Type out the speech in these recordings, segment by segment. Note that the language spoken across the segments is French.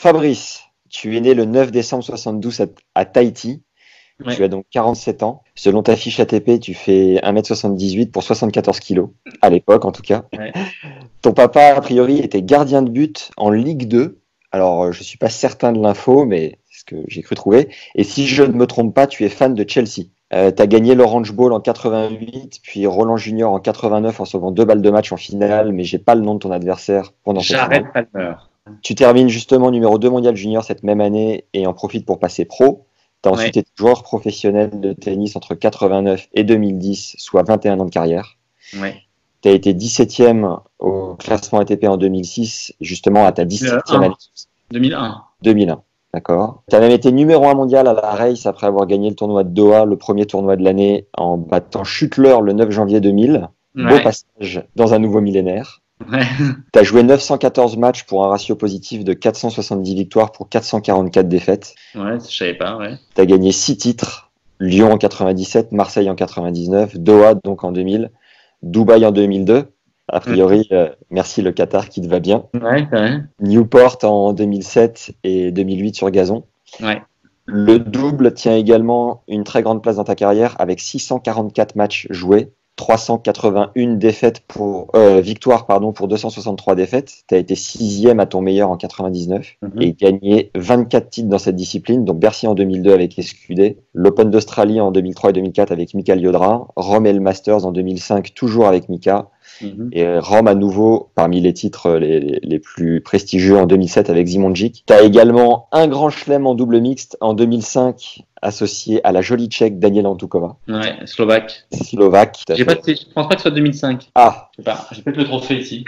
Fabrice, tu es né le 9 décembre 72 à Tahiti. Ouais. Tu as donc 47 ans. Selon ta fiche ATP, tu fais 1m78 pour 74 kilos, à l'époque en tout cas. Ouais. Ton papa, a priori, était gardien de but en Ligue 2. Alors, je ne suis pas certain de l'info, mais c'est ce que j'ai cru trouver. Et si je ne me trompe pas, tu es fan de Chelsea. Tu as gagné l'Orange Bowl en 88, puis Roland Junior en 89 en sauvant 2 balles de match en finale, mais j'ai pas le nom de ton adversaire pendant cette finale. Jared Palmer. Tu termines justement numéro 2 mondial junior cette même année et en profites pour passer pro. Tu as ensuite été joueur professionnel de tennis entre 89 et 2010, soit 21 ans de carrière. Ouais. Tu as été 17e au classement ATP en 2006, justement à ta 17e année. 2001. 2001, d'accord. Tu as même été numéro 1 mondial à la race après avoir gagné le tournoi de Doha, le premier tournoi de l'année, en battant Schüttler le 9 janvier 2000. Ouais. Beau passage dans un nouveau millénaire. Ouais. Tu as joué 914 matchs pour un ratio positif de 470 victoires pour 444 défaites. Ouais, je savais pas, ouais. Tu as gagné 6 titres, Lyon en 97, Marseille en 99, Doha donc en 2000, Dubaï en 2002. A priori, merci le Qatar qui te va bien. Ouais. Newport en 2007 et 2008 sur gazon. Ouais. Le double tient également une très grande place dans ta carrière avec 644 matchs joués. 381 victoires pour 263 défaites. Tu as été 6e à ton meilleur en 99 et gagné 24 titres dans cette discipline, donc Bercy en 2002 avec Escudé, l'Open d'Australie en 2003 et 2004 avec Mikael Yodra, Rome et le Masters en 2005 toujours avec Mika, et Rome à nouveau parmi les titres les plus prestigieux en 2007 avec Zimonjic. Tu as également un grand chelem en double mixte en 2005 associé à la jolie tchèque Daniela Antukova. Ouais, Slovaque. Je pense pas que ce soit 2005. Ah. Je sais pas, j'ai peut-être le trophée ici.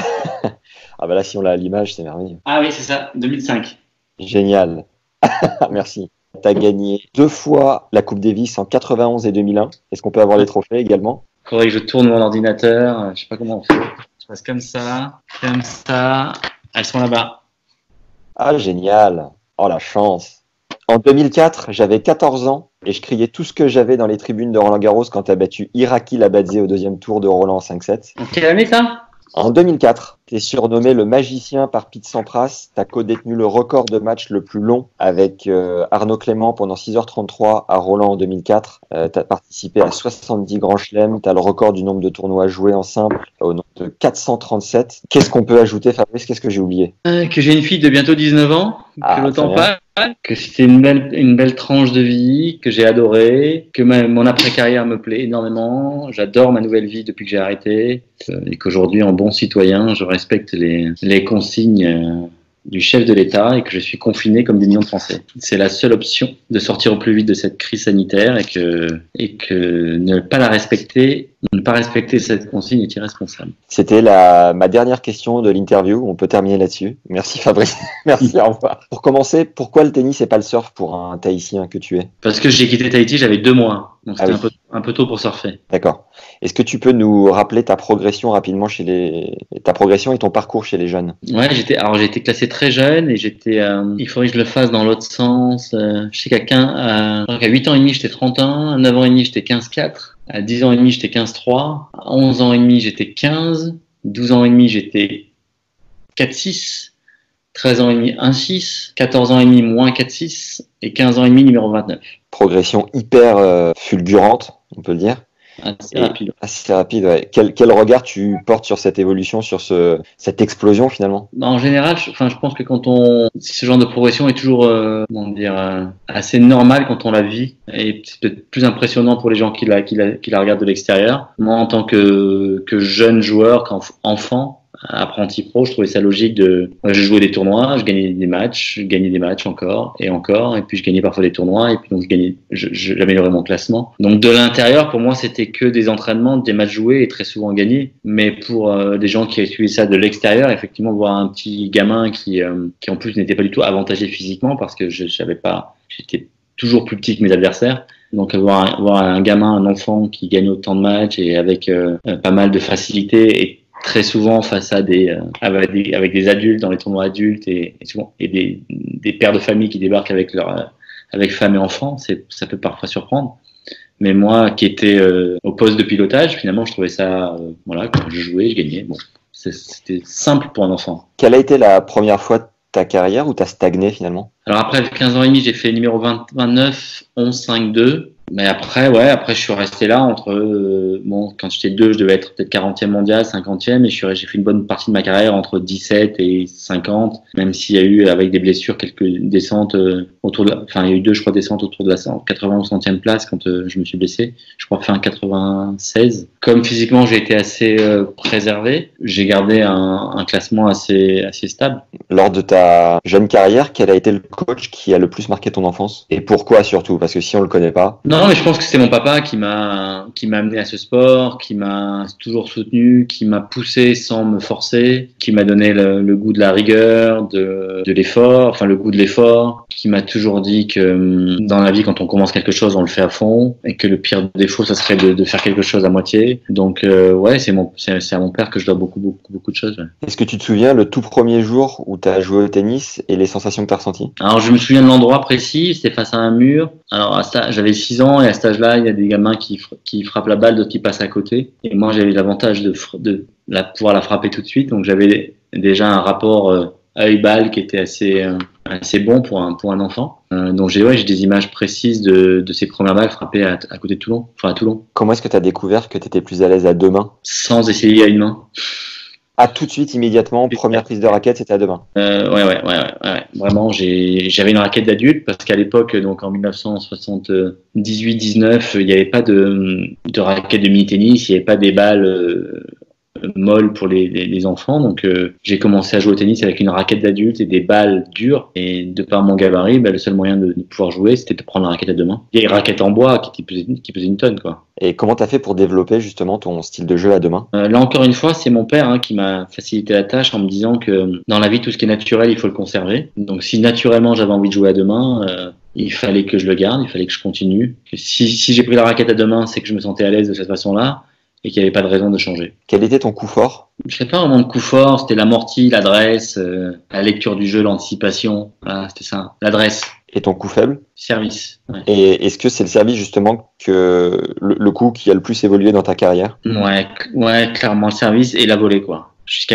Ah bah là, si on l'a à l'image, c'est merveilleux. Ah oui, c'est ça, 2005. Génial. Merci. Tu as gagné 2 fois la Coupe Davis en 91 et 2001. Est-ce qu'on peut avoir les trophées également? Faudrait que je tourne mon ordinateur. Je sais pas comment on fait. Je passe comme ça. Elles sont là-bas. Ah, génial. Oh, la chance. En 2004, j'avais 14 ans et je criais tout ce que j'avais dans les tribunes de Roland-Garros quand tu as battu Iraki Labadze au 2e tour de Roland en 5-7. En quelle année ça? En 2004, tu es surnommé le magicien par Pete Sampras. Tu as co-détenu le record de match le plus long avec Arnaud Clément pendant 6h33 à Roland en 2004. Tu as participé à 70 grands chelems. Tu as le record du nombre de tournois joués en simple au nombre de 437. Qu'est-ce qu'on peut ajouter, Fabrice? Qu'est-ce que j'ai oublié? Que j'ai une fille de bientôt 19 ans, que le temps passe, que c'était une belle tranche de vie, que j'ai adoré, que mon après-carrière me plaît énormément. J'adore ma nouvelle vie depuis que j'ai arrêté et qu'aujourd'hui, en bon citoyen, je respecte les consignes du chef de l'État et que je suis confiné comme des millions de Français. C'est la seule option de sortir au plus vite de cette crise sanitaire et que ne pas respecter cette consigne est irresponsable. C'était ma dernière question de l'interview. On peut terminer là-dessus. Merci Fabrice. Merci, au revoir. Pour commencer, pourquoi le tennis et pas le surf pour un Tahitien que tu es? Parce que j'ai quitté Tahiti, j'avais 2 mois. Donc c'était un peu tôt pour surfer. D'accord. Est-ce que tu peux nous rappeler ta progression rapidement ta progression et ton parcours chez les jeunes? Ouais, j'ai été classé très jeune et il faudrait que je le fasse dans l'autre sens. Je sais qu'à 8 ans et demi, j'étais 31, à 9 ans et demi, j'étais 15,4, à 10 ans et demi, j'étais 15,3, à 11 ans et demi, j'étais 15, 12 ans et demi, j'étais 4,6, 13 ans et demi, 1,6, 14 ans et demi, moins 4,6 et 15 ans et demi, numéro 29. Progression hyper fulgurante, on peut le dire. Assez rapide, ouais. Quel regard tu portes sur cette évolution, sur cette explosion finalement? En général, je pense que ce genre de progression est toujours, assez normal quand on la vit, et c'est peut-être plus impressionnant pour les gens qui la regardent de l'extérieur. Moi, en tant que jeune joueur, qu'enfant, apprenti pro, je trouvais ça logique je jouais des tournois, je gagnais des matchs encore, et puis je gagnais parfois des tournois, et puis donc j'améliorais mon classement. Donc de l'intérieur, pour moi, c'était que des entraînements, des matchs joués et très souvent gagnés. Mais pour des gens qui suivaient ça de l'extérieur, effectivement, voir un petit gamin qui en plus n'était pas du tout avantagé physiquement parce que j'étais toujours plus petit que mes adversaires. Donc voir un gamin, un enfant qui gagne autant de matchs et avec pas mal de facilité et très souvent face à avec des adultes dans les tournois adultes et des pères de famille qui débarquent avec femmes et enfants, ça peut parfois surprendre. Mais moi, qui étais au poste de pilotage, finalement, je trouvais ça, quand je jouais, je gagnais. Bon, c'était simple pour un enfant. Quelle a été la première fois ta carrière ou t'as stagné finalement? Alors après 15 ans et demi, j'ai fait numéro 29, 11, 5, 2. Mais après, après je suis resté là entre, quand j'étais 2, je devais être peut-être 40e mondial, 50e, et j'ai fait une bonne partie de ma carrière entre 17 et 50, même s'il y a eu, avec des blessures, quelques descentes il y a eu 2, je crois, descentes autour de la 80 ou 100e place quand je me suis blessé. Je crois fin 96. Comme physiquement, j'ai été assez préservé, j'ai gardé un classement assez stable. Lors de ta jeune carrière, quel a été le coach qui a le plus marqué ton enfance? Et pourquoi surtout? Parce que si on le connaît pas. Non, mais je pense que c'était mon papa qui m'a amené à ce sport, qui m'a toujours soutenu, qui m'a poussé sans me forcer, qui m'a donné le goût de la rigueur, de l'effort, enfin le goût de l'effort, qui m'a toujours dit que dans la vie, quand on commence quelque chose, on le fait à fond, et que le pire défaut, ça serait de faire quelque chose à moitié. Donc c'est à mon père que je dois beaucoup de choses. Ouais. Est-ce que tu te souviens le tout premier jour où tu as joué au tennis et les sensations que tu as ressenties? Alors je me souviens de l'endroit précis, c'était face à un mur. Alors j'avais 6 ans et à cet âge-là, il y a des gamins qui frappent la balle, d'autres qui passent à côté. Et moi, j'avais l'avantage de pouvoir la frapper tout de suite. Donc j'avais déjà un rapport œil-balle qui était assez bon pour un enfant. Donc j'ai des images précises de ces premières balles frappées à côté de Toulon, à Toulon. Comment est-ce que tu as découvert que tu étais plus à l'aise à deux mains? Sans essayer à une main. Ah, tout de suite, immédiatement, première prise de raquette, c'était à deux mains. Ouais. Vraiment, j'avais une raquette d'adulte parce qu'à l'époque, donc en 1978-19, il n'y avait pas de raquette de mini-tennis, il n'y avait pas des balles molles pour les enfants. Donc, j'ai commencé à jouer au tennis avec une raquette d'adulte et des balles dures. Et de par mon gabarit, le seul moyen de pouvoir jouer, c'était de prendre la raquette à deux mains. Il y a une raquette en bois qui pesait une tonne, quoi. Et comment t'as fait pour développer justement ton style de jeu à deux mains? Là encore une fois, c'est mon père qui m'a facilité la tâche en me disant que dans la vie, tout ce qui est naturel, il faut le conserver. Donc si naturellement j'avais envie de jouer à deux mains, il fallait que je le garde, il fallait que je continue. Que si j'ai pris la raquette à deux mains, c'est que je me sentais à l'aise de cette façon-là et qu'il n'y avait pas de raison de changer. Quel était ton coup fort? Je sais pas vraiment de coup fort, c'était l'amorti, l'adresse, la lecture du jeu, l'anticipation. Voilà, c'était ça, l'adresse. Et ton coup faible? Service. Ouais. Et est-ce que c'est le service justement que le coup qui a le plus évolué dans ta carrière? Ouais, clairement le service et la volée, quoi. Jusqu'à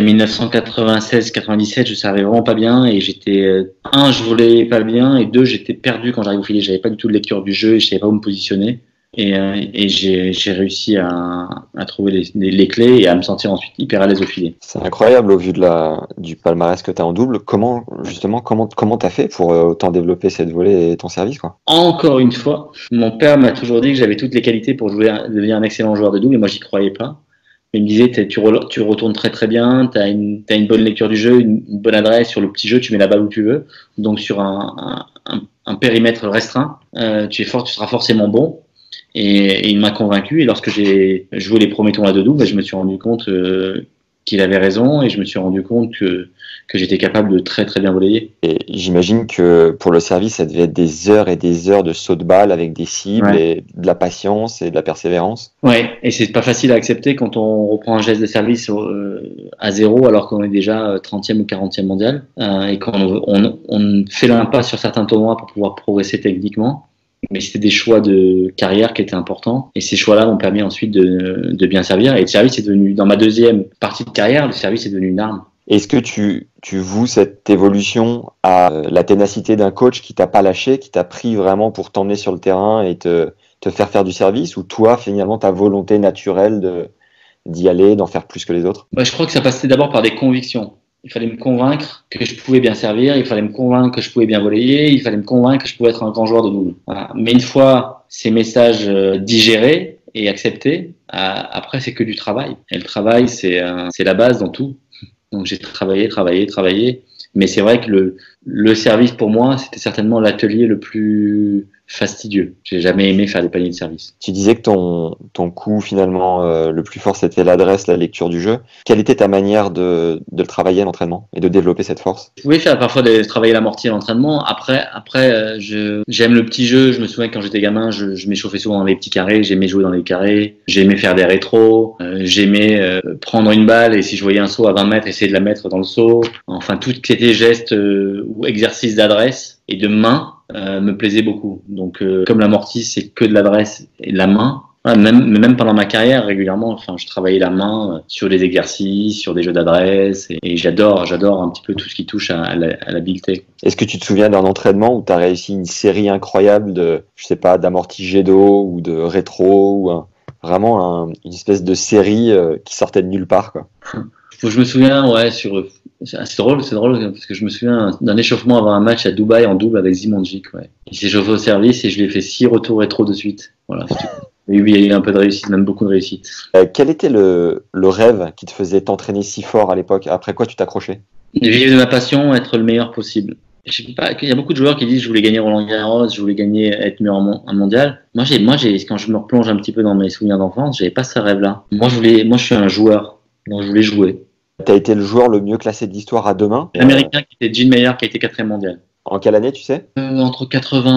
1996-97, je servais vraiment pas bien et j'étais je volais pas bien et 2, j'étais perdu quand j'arrivais au filet. J'avais pas du tout de lecture du jeu et je savais pas où me positionner. Et j'ai réussi à trouver les clés et à me sentir ensuite hyper à l'aise au filet. C'est incroyable au vu du palmarès que tu as en double. Comment t'as fait pour autant développer cette volée et ton service, quoi? Encore une fois, mon père m'a toujours dit que j'avais toutes les qualités pour devenir un excellent joueur de double et moi j'y croyais pas. Il me disait tu retournes très très bien, t'as une bonne lecture du jeu, une bonne adresse sur le petit jeu, tu mets la balle où tu veux. Donc sur un périmètre restreint, tu seras forcément bon. Et il m'a convaincu. Et lorsque j'ai joué les premiers tournois de double, je me suis rendu compte qu'il avait raison et je me suis rendu compte que j'étais capable de très très bien voler. Et j'imagine que pour le service, ça devait être des heures et des heures de saut de balle avec des cibles et de la patience et de la persévérance. Ouais, et c'est pas facile à accepter quand on reprend un geste de service à zéro alors qu'on est déjà 30e ou 40e mondial et quand on fait l'impasse sur certains tournois pour pouvoir progresser techniquement. Mais c'était des choix de carrière qui étaient importants. Et ces choix-là m'ont permis ensuite de bien servir. Et le service est devenu, dans ma deuxième partie de carrière, le service est devenu une arme. Est-ce que tu voues cette évolution à la ténacité d'un coach qui t'a pas lâché, qui t'a pris vraiment pour t'emmener sur le terrain et te faire du service, ou toi, finalement, ta volonté naturelle d'y aller, d'en faire plus que les autres? Je crois que ça passait d'abord par des convictions. Il fallait me convaincre que je pouvais bien servir, il fallait me convaincre que je pouvais bien voler, il fallait me convaincre que je pouvais être un grand joueur de double. Voilà. Mais une fois ces messages digérés et acceptés, après c'est que du travail. Et le travail, c'est la base dans tout. Donc j'ai travaillé. Mais c'est vrai que le service pour moi, c'était certainement l'atelier le plus fastidieux. J'ai jamais aimé faire des paniers de service. Tu disais que ton coup finalement le plus fort c'était l'adresse, la lecture du jeu. Quelle était ta manière de le travailler à l'entraînement et de développer cette force? Je pouvais faire parfois travailler l'amorti à l'entraînement. Après j'aime le petit jeu. Je me souviens que quand j'étais gamin, je m'échauffais souvent dans les petits carrés. J'aimais jouer dans les carrés. J'aimais faire des rétros. J'aimais prendre une balle et si je voyais un saut à 20 mètres, essayer de la mettre dans le saut. Enfin, tout ce qui était gestes ou exercices d'adresse et de main me plaisait beaucoup. Donc, comme l'amorti, c'est que de l'adresse et de la main, Ouais, même pendant ma carrière, régulièrement, enfin, je travaillais la main sur des exercices, sur des jeux d'adresse, et j'adore un petit peu tout ce qui touche à l'habileté. Est-ce que tu te souviens d'un entraînement où tu as réussi une série incroyable de, je sais pas, d'amorti jet d'eau ou de rétro, ou une espèce de série qui sortait de nulle part, quoi. Je me souviens, ouais, c'est drôle, parce que je me souviens d'un échauffement avant un match à Dubaï en double avec Zimonjic, ouais. Il s'est chauffé au service et je lui ai fait 6 retours rétro de suite. Voilà, c'est tout. Et oui, il y a eu un peu de réussite, même beaucoup de réussite. Quel était le rêve qui te faisait t'entraîner si fort à l'époque? Après quoi tu t'accrochais? Vivre de ma passion, être le meilleur possible. Je sais pas, il y a beaucoup de joueurs qui disent je voulais gagner Roland-Garros, je voulais gagner être meilleur en mondial. Moi, quand je me replonge un petit peu dans mes souvenirs d'enfance, j'avais pas ce rêve-là. Moi, je suis un joueur, donc je voulais jouer. T'as été le joueur le mieux classé de l'histoire à deux mains. L'Américain qui était Gene Mayer, qui a été 4e mondial. En quelle année, tu sais? Entre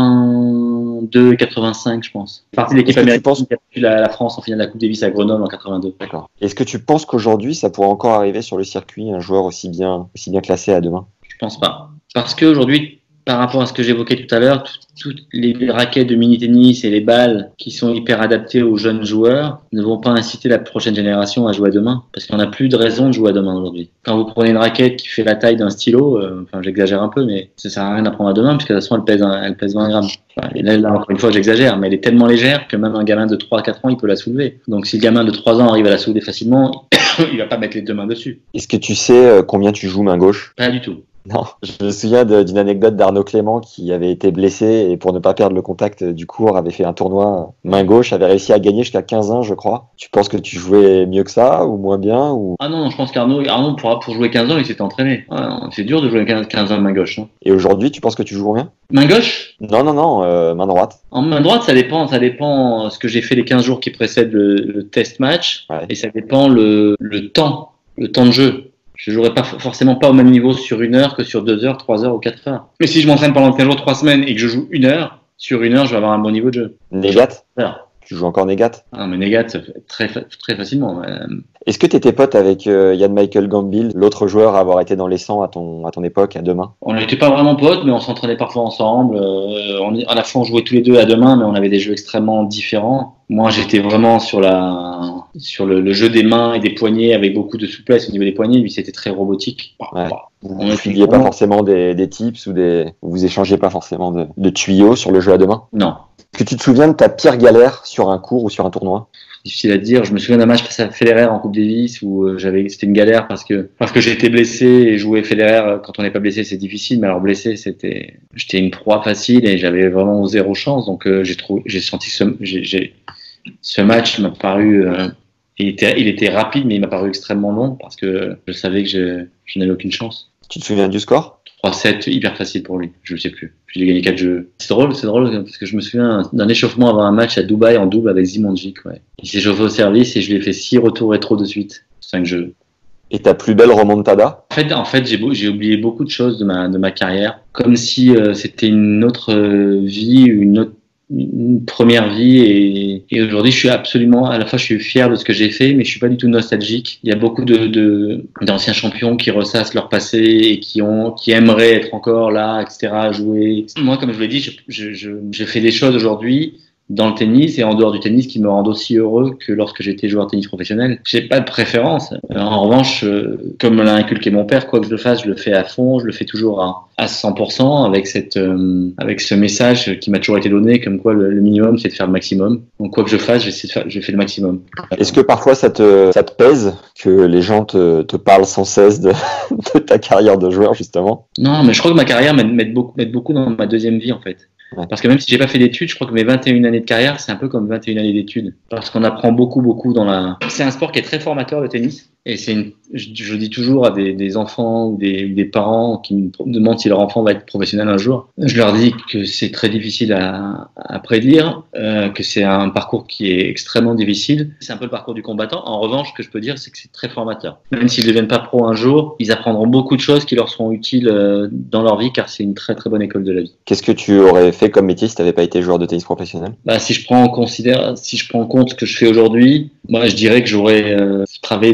82 et 85, je pense. Partie de l'équipe américaine qui a battu la France en finale de la Coupe Davis à Grenoble en 82. D'accord. Est-ce que tu penses qu'aujourd'hui, ça pourrait encore arriver sur le circuit, un joueur aussi bien classé à deux mains? Je pense pas. Parce qu'aujourd'hui, par rapport à ce que j'évoquais tout à l'heure, toutes les raquettes de mini-tennis et les balles qui sont hyper adaptées aux jeunes joueurs ne vont pas inciter la prochaine génération à jouer à deux mains. Parce qu'on n'a plus de raison de jouer à deux mains aujourd'hui. Quand vous prenez une raquette qui fait la taille d'un stylo, enfin j'exagère un peu, mais ça sert à rien d'apprendre à deux mains, puisque de toute façon elle pèse 20 grammes. Enfin, et là, encore une fois, j'exagère, mais elle est tellement légère que même un gamin de 3 à 4 ans, il peut la soulever. Donc si le gamin de 3 ans arrive à la soulever facilement, il va pas mettre les deux mains dessus. Est-ce que tu sais combien tu joues main gauche? Pas du tout. Non, je me souviens d'une anecdote d'Arnaud Clément qui avait été blessé et pour ne pas perdre le contact du court avait fait un tournoi main gauche, avait réussi à gagner jusqu'à 15 ans, je crois. Tu penses que tu jouais mieux que ça ou moins bien ou... Ah non, je pense qu'Arnaud pour jouer 15 ans, il s'était entraîné. Ah non, c'est dur de jouer 15 ans main gauche. Hein. Et aujourd'hui, tu penses que tu joues bien? Main gauche? Non, main droite. En main droite, ça dépend ce que j'ai fait les 15 jours qui précèdent le test match, ouais. Et ça dépend le temps de jeu. Je jouerai forcément pas au même niveau sur 1 heure que sur 2 heures, 3 heures ou 4 heures. Mais si je m'entraîne pendant 15 jours, 3 semaines et que je joue 1 heure, sur 1 heure, je vais avoir un bon niveau de jeu. Négat? Tu joues encore Négat? Ah, mais Négat, très facilement. Est-ce que tu étais pote avec Jan Michael Gambill, l'autre joueur à avoir été dans les 100 à ton époque, à deux mains? On n'était pas vraiment potes, mais on s'entraînait parfois ensemble. À la fois, on jouait tous les deux à deux mains, mais on avait des jeux extrêmement différents. Moi, j'étais vraiment sur le jeu des mains et des poignets avec beaucoup de souplesse au niveau des poignets. Lui, c'était très robotique. Ouais. Vous ne filiez pas forcément des tips ou vous échangez pas forcément de tuyaux sur le jeu à deux mains? Non. Est-ce que tu te souviens de ta pire galère sur un court ou sur un tournoi? Difficile à dire. Je me souviens d'un match face à Federer en Coupe Davis où c'était une galère parce que j'ai été blessé et jouer Federer quand on n'est pas blessé c'est difficile, mais alors blessé j'étais une proie facile et j'avais vraiment zéro chance. Donc j'ai senti ce match m'a paru il était rapide mais il m'a paru extrêmement long parce que je savais que je n'avais aucune chance. Tu te souviens du score? 3-7, hyper facile pour lui, je ne sais plus. Puis il a gagné 4 jeux. C'est drôle parce que je me souviens d'un échauffement avant un match à Dubaï en double avec Zimonjic. Ouais. Il s'est chauffé au service et je lui ai fait 6 retours rétro de suite, 5 jeux. Et ta plus belle remontada? En fait, j'ai oublié beaucoup de choses de ma carrière, comme si c'était une autre vie, une première vie et aujourd'hui je suis absolument à la fois je suis fier de ce que j'ai fait mais je suis pas du tout nostalgique. Il y a beaucoup d'anciens champions qui ressassent leur passé et qui aimeraient être encore là, etc., à jouer. Moi, comme je l'ai dit, je fais des choses aujourd'hui dans le tennis et en dehors du tennis qui me rendent aussi heureux que lorsque j'étais joueur de tennis professionnel. J'ai pas de préférence. En revanche, comme me l'a inculqué mon père, quoi que je le fasse, je le fais à fond, je le fais toujours à 100% avec ce message qui m'a toujours été donné comme quoi le minimum c'est de faire le maximum. Donc quoi que je fasse, je fais le maximum. Est-ce que parfois ça te pèse que les gens te parlent sans cesse de ta carrière de joueur justement? Non, mais je crois que ma carrière m'aide beaucoup dans ma deuxième vie en fait. Ouais. Parce que même si j'ai pas fait d'études, je crois que mes 21 années de carrière, c'est un peu comme 21 années d'études. Parce qu'on apprend beaucoup c'est un sport qui est très formateur, le tennis. Et je dis toujours à des enfants ou des parents qui me demandent si leur enfant va être professionnel un jour, je leur dis que c'est très difficile à prédire, que c'est un parcours qui est extrêmement difficile. C'est un peu le parcours du combattant. En revanche, ce que je peux dire, c'est que c'est très formateur. Même s'ils ne deviennent pas pro un jour, ils apprendront beaucoup de choses qui leur seront utiles dans leur vie, car c'est une très très bonne école de la vie. Qu'est-ce que tu aurais fait comme métier si tu n'avais pas été joueur de tennis professionnel? Si je prends en compte ce que je fais aujourd'hui, moi je dirais que j'aurais travaillé soit dans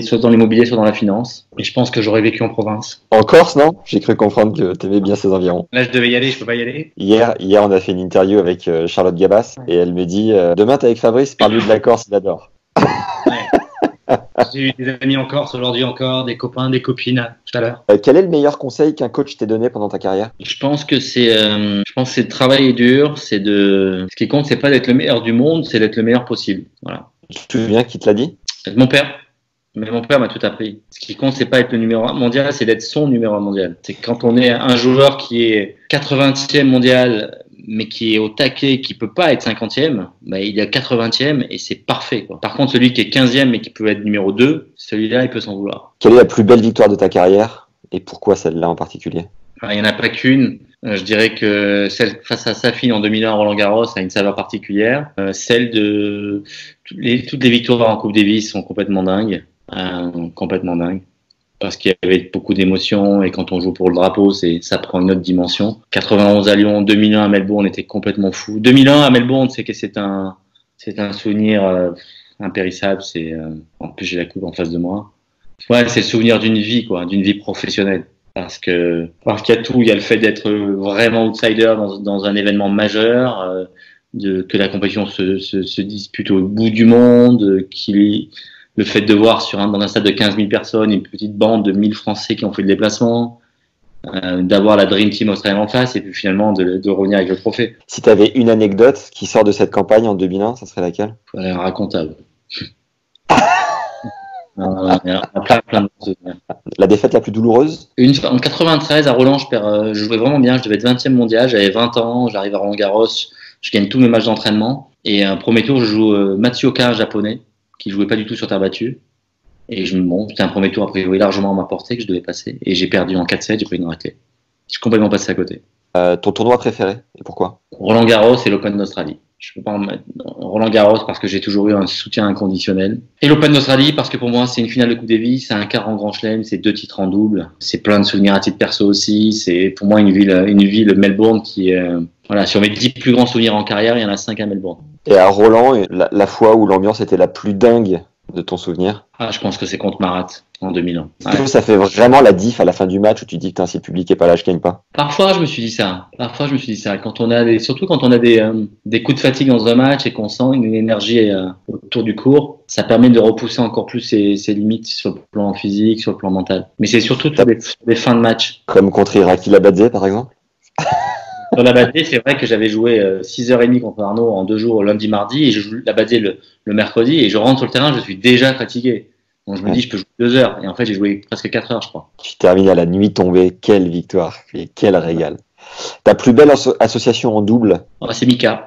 l'immobilier, soit dans la finance. Et je pense que j'aurais vécu en province. En Corse, non? J'ai cru comprendre que tu aimais bien ces environs. Là, je devais y aller, je peux pas y aller. Hier, on a fait une interview avec Charlotte Gabas et elle me dit demain, t'es avec Fabrice, parle-lui de la Corse, il adore. Ouais. J'ai eu des amis en Corse aujourd'hui encore, des copains, des copines tout à l'heure. Quel est le meilleur conseil qu'un coach t'ait donné pendant ta carrière? Je pense que c'est de travailler dur, ce qui compte, c'est pas d'être le meilleur du monde, c'est d'être le meilleur possible. Voilà. Tu te souviens qui te l'a dit? Mon père. Mais mon père m'a tout appris. Ce qui compte, c'est pas être le numéro 1 mondial, c'est d'être son numéro 1 mondial. C'est quand on est un joueur qui est 80e mondial, mais qui est au taquet, qui peut pas être 50e, bah, il est 80e et c'est parfait, quoi. Par contre, celui qui est 15e mais qui peut être numéro 2, celui-là, il peut s'en vouloir. Quelle est la plus belle victoire de ta carrière et pourquoi celle-là en particulier? Alors, il n'y en a pas qu'une. Je dirais que celle face à Safin en 2001 à Roland-Garros a une saveur particulière. Celle de toutes les victoires en Coupe Davis sont complètement dingues. Complètement dingue parce qu'il y avait beaucoup d'émotions et quand on joue pour le drapeau ça prend une autre dimension. 91 à Lyon, 2001 à Melbourne, on était complètement fou. 2001 à Melbourne, c'est un souvenir impérissable. En plus j'ai la coupe en face de moi. Ouais, c'est le souvenir d'une vie, quoi, d'une vie professionnelle. Parce qu'il y a tout, il y a le fait d'être vraiment outsider dans un événement majeur, que la compétition se dispute au bout du monde, le fait de voir dans un stade de 15 000 personnes une petite bande de 1000 Français qui ont fait le déplacement, d'avoir la Dream Team australienne en face et puis finalement de revenir avec le trophée. Si tu avais une anecdote qui sort de cette campagne en 2001, ça serait laquelle? Elle est racontable. Il y a plein de souvenirs. La défaite la plus douloureuse? En 93 à Roland, je jouais vraiment bien, je devais être 20e mondial, j'avais 20 ans, j'arrive à Roland-Garros, je gagne tous mes matchs d'entraînement et un premier tour je joue Matsuoka, un japonais qui jouait pas du tout sur terre battue et c'était un premier tour a priori largement à ma portée que je devais passer et j'ai perdu en 4-7, j'ai pris une raclée. Je suis complètement passé à côté. Ton tournoi préféré et pourquoi? Roland-Garros et l'Open d'Australie. Je peux pas en mettre Roland-Garros parce que j'ai toujours eu un soutien inconditionnel. Et l'Open d'Australie parce que pour moi c'est une finale de Coupe Davis, c'est un quart en Grand Chelem, c'est 2 titres en double. C'est plein de souvenirs à titre perso aussi. C'est pour moi une ville Melbourne qui est sur mes 10 plus grands souvenirs en carrière, il y en a 5 à Melbourne. Et à Roland, la fois où l'ambiance était la plus dingue de ton souvenir? Je pense que c'est contre Marat en 2001. Est-ce que ça fait vraiment la diff à la fin du match où tu dis que si le public est pas là, je gagne pas? Parfois, je me suis dit ça. Surtout quand on a des coups de fatigue dans un match et qu'on sent une énergie autour du court, ça permet de repousser encore plus ses limites sur le plan physique, sur le plan mental. Mais c'est surtout sur des fins de match. Comme contre Iraki Labadze, par exemple? Sur Labadze, c'est vrai que j'avais joué 6h30 contre Arnaud en 2 jours, lundi, mardi, et je joue Labadze le mercredi, et je rentre sur le terrain, je suis déjà fatigué. Donc je me dis, je peux jouer 2 heures. Et en fait, j'ai joué presque 4 heures, je crois. Tu termines à la nuit tombée. Quelle victoire. Et quel régal. Ta plus belle association en double? C'est Mika.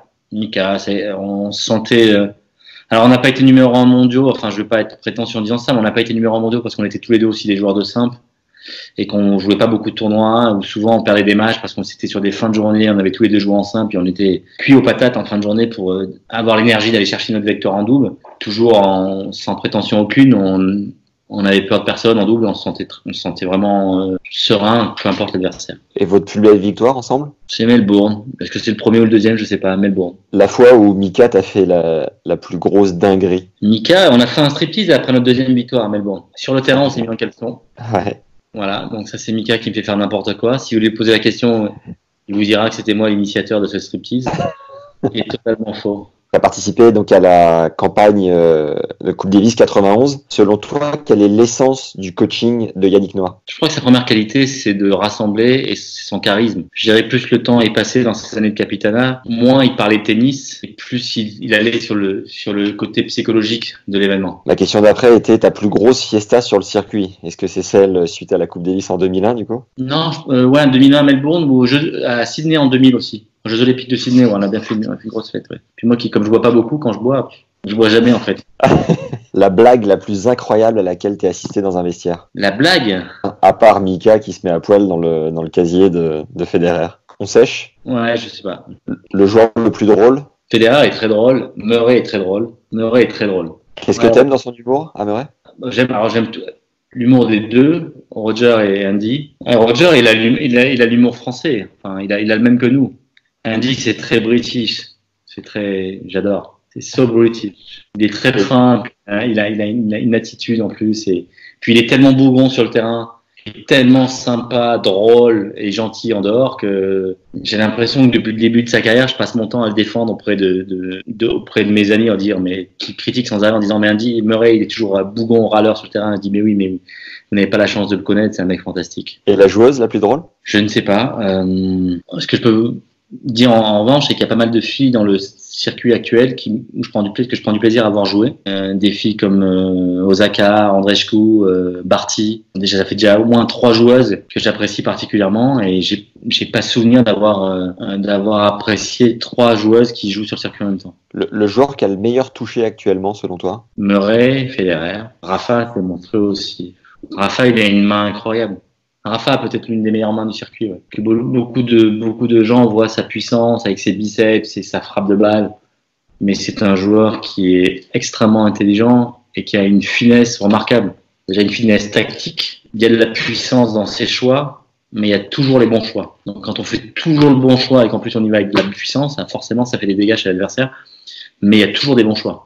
On se sentait... Alors, on n'a pas été numéro 1 mondiaux. Enfin, je ne vais pas être prétentieux en disant ça, mais on n'a pas été numéro 1 mondiaux parce qu'on était tous les deux aussi des joueurs de simple et qu'on jouait pas beaucoup de tournois, où souvent on perdait des matchs parce qu'on était sur des fins de journée, on avait tous les deux joué en simple et on était cuits aux patates en fin de journée pour avoir l'énergie d'aller chercher notre victoire en double. Toujours sans prétention aucune, on avait peur de personne en double, on se sentait vraiment serein, peu importe l'adversaire. Et votre plus belle victoire ensemble? C'est Melbourne. Est-ce que c'est le premier ou le deuxième? Je sais pas, Melbourne. La fois où Mika t'a fait la plus grosse dinguerie? Mika, on a fait un striptease après notre deuxième victoire à Melbourne. Sur le terrain, on s'est mis en caleçon. Ouais. Voilà, donc ça c'est Mika qui me fait faire n'importe quoi. Si vous lui posez la question, il vous dira que c'était moi l'initiateur de ce striptease. Il est totalement faux. Tu as participé donc à la campagne de Coupe Davis 91. Selon toi, quelle est l'essence du coaching de Yannick Noah? Je crois que sa première qualité, c'est de rassembler et c'est son charisme. Je dirais plus le temps est passé dans ces années de Capitana, moins il parlait tennis et plus il allait sur le côté psychologique de l'événement. La question d'après était ta plus grosse fiesta sur le circuit. Est-ce que c'est celle suite à la Coupe Davis en 2001 du coup? Non, en 2001 à Melbourne ou à Sydney en 2000 aussi. Aux Jeux Olympiques de Sydney, où on a bien fait une grosse fête. Ouais. Puis moi, comme je bois pas beaucoup, quand je bois jamais en fait. La blague la plus incroyable à laquelle tu es assisté dans un vestiaire? La blague? À part Mika qui se met à poil dans le casier de Federer. On sèche? Ouais, je sais pas. Le joueur le plus drôle? Federer est très drôle, Murray est très drôle. Qu'est-ce que t'aimes dans son humour, à Murray? J'aime tout. L'humour des deux, Roger et Andy. Roger, il a l'humour français. Enfin, il a le même que nous. Andy, c'est très british. J'adore. C'est so british. Il est très fin. Il a une attitude en plus. Et puis il est tellement bougon sur le terrain, il est tellement sympa, drôle et gentil en dehors que j'ai l'impression que depuis le début de sa carrière, je passe mon temps à le défendre auprès auprès de mes amis, en dire, mais qui critiquent sans arrêt en disant mais Andy Murray, il est toujours bougon, râleur sur le terrain. Je dis mais oui, vous n'avez pas la chance de le connaître, c'est un mec fantastique. Et la joueuse la plus drôle? Je ne sais pas. Ce que je peux dire en revanche, c'est qu'il y a pas mal de filles dans le circuit actuel où je prends du plaisir à voir jouer. Des filles comme Osaka, Andreescu, Barty. Déjà, ça fait déjà au moins 3 joueuses que j'apprécie particulièrement, et j'ai pas souvenir d'avoir apprécié 3 joueuses qui jouent sur le circuit en même temps. Le joueur qui a le meilleur toucher actuellement, selon toi? Murray, Federer. Rafa, c'est monstrueux aussi. Rafa, il a une main incroyable. Rafa a peut-être l'une des meilleures mains du circuit. Ouais. Que beaucoup de gens voient sa puissance avec ses biceps et sa frappe de balle, mais c'est un joueur qui est extrêmement intelligent et qui a une finesse remarquable. Déjà une finesse tactique, il y a de la puissance dans ses choix, mais il y a toujours les bons choix. Donc quand on fait toujours le bon choix et qu'en plus on y va avec de la puissance, forcément ça fait des dégâts chez l'adversaire, mais il y a toujours des bons choix.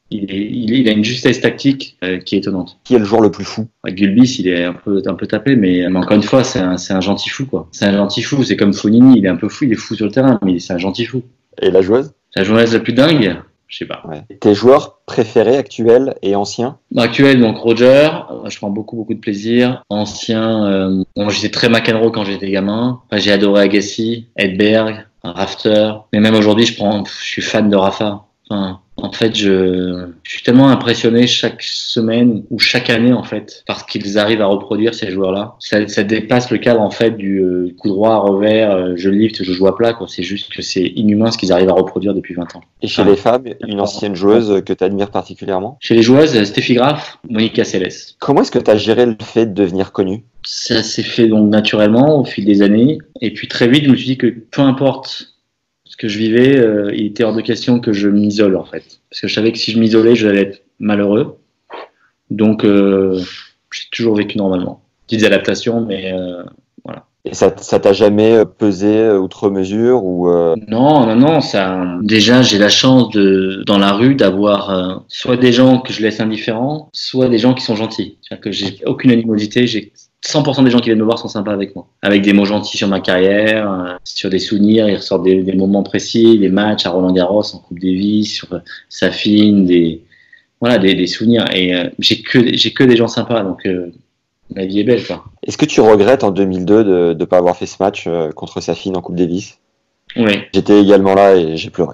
Il a une justesse tactique qui est étonnante. Qui est le joueur le plus fou? Gulbis, il est un peu tapé, mais encore une fois, c'est un gentil fou, quoi. C'est un gentil fou, c'est comme Fognini, il est un peu fou, il est fou sur le terrain, mais c'est un gentil fou. Et la joueuse? La joueuse la plus dingue? Je sais pas. Ouais. Tes joueurs préférés, actuels et anciens? Actuel, donc Roger, je prends beaucoup de plaisir. Ancien, j'étais très McEnroe quand j'étais gamin. Enfin, j'ai adoré Agassi, Edberg, Rafter, mais même aujourd'hui, je suis fan de Rafa. Enfin, en fait, je suis tellement impressionné chaque semaine ou chaque année, en fait, parce qu'ils arrivent à reproduire ces joueurs-là. Ça dépasse le cadre, en fait, du coup droit, revers, je lift, je joue à plat, quoi. C'est juste que c'est inhumain ce qu'ils arrivent à reproduire depuis 20 ans. Et chez les femmes, une ancienne joueuse que tu admires particulièrement? Chez les joueuses, Steffi Graf, Monica Seles. Comment est-ce que tu as géré le fait de devenir connue? Ça s'est fait donc naturellement au fil des années. Et puis très vite, je me suis dit que peu importe que je vivais, il était hors de question que je m'isole, en fait. Parce que je savais que si je m'isolais, j'allais être malheureux. Donc, j'ai toujours vécu normalement. Petites adaptations, mais voilà. Et ça t'a jamais pesé outre mesure ou Non. Déjà, j'ai la chance dans la rue d'avoir soit des gens que je laisse indifférents, soit des gens qui sont gentils. C'est-à-dire que j'ai aucune animosité, j'ai 100% des gens qui viennent me voir sont sympas avec moi. Avec des mots gentils sur ma carrière, sur des souvenirs, ils ressortent des moments précis, des matchs à Roland-Garros, en Coupe Davis, sur Safin, des souvenirs. Et j'ai que des gens sympas, donc la vie est belle, quoi. Est-ce que tu regrettes en 2002 de ne pas avoir fait ce match contre Safin en Coupe Davis? Oui. J'étais également là et j'ai pleuré.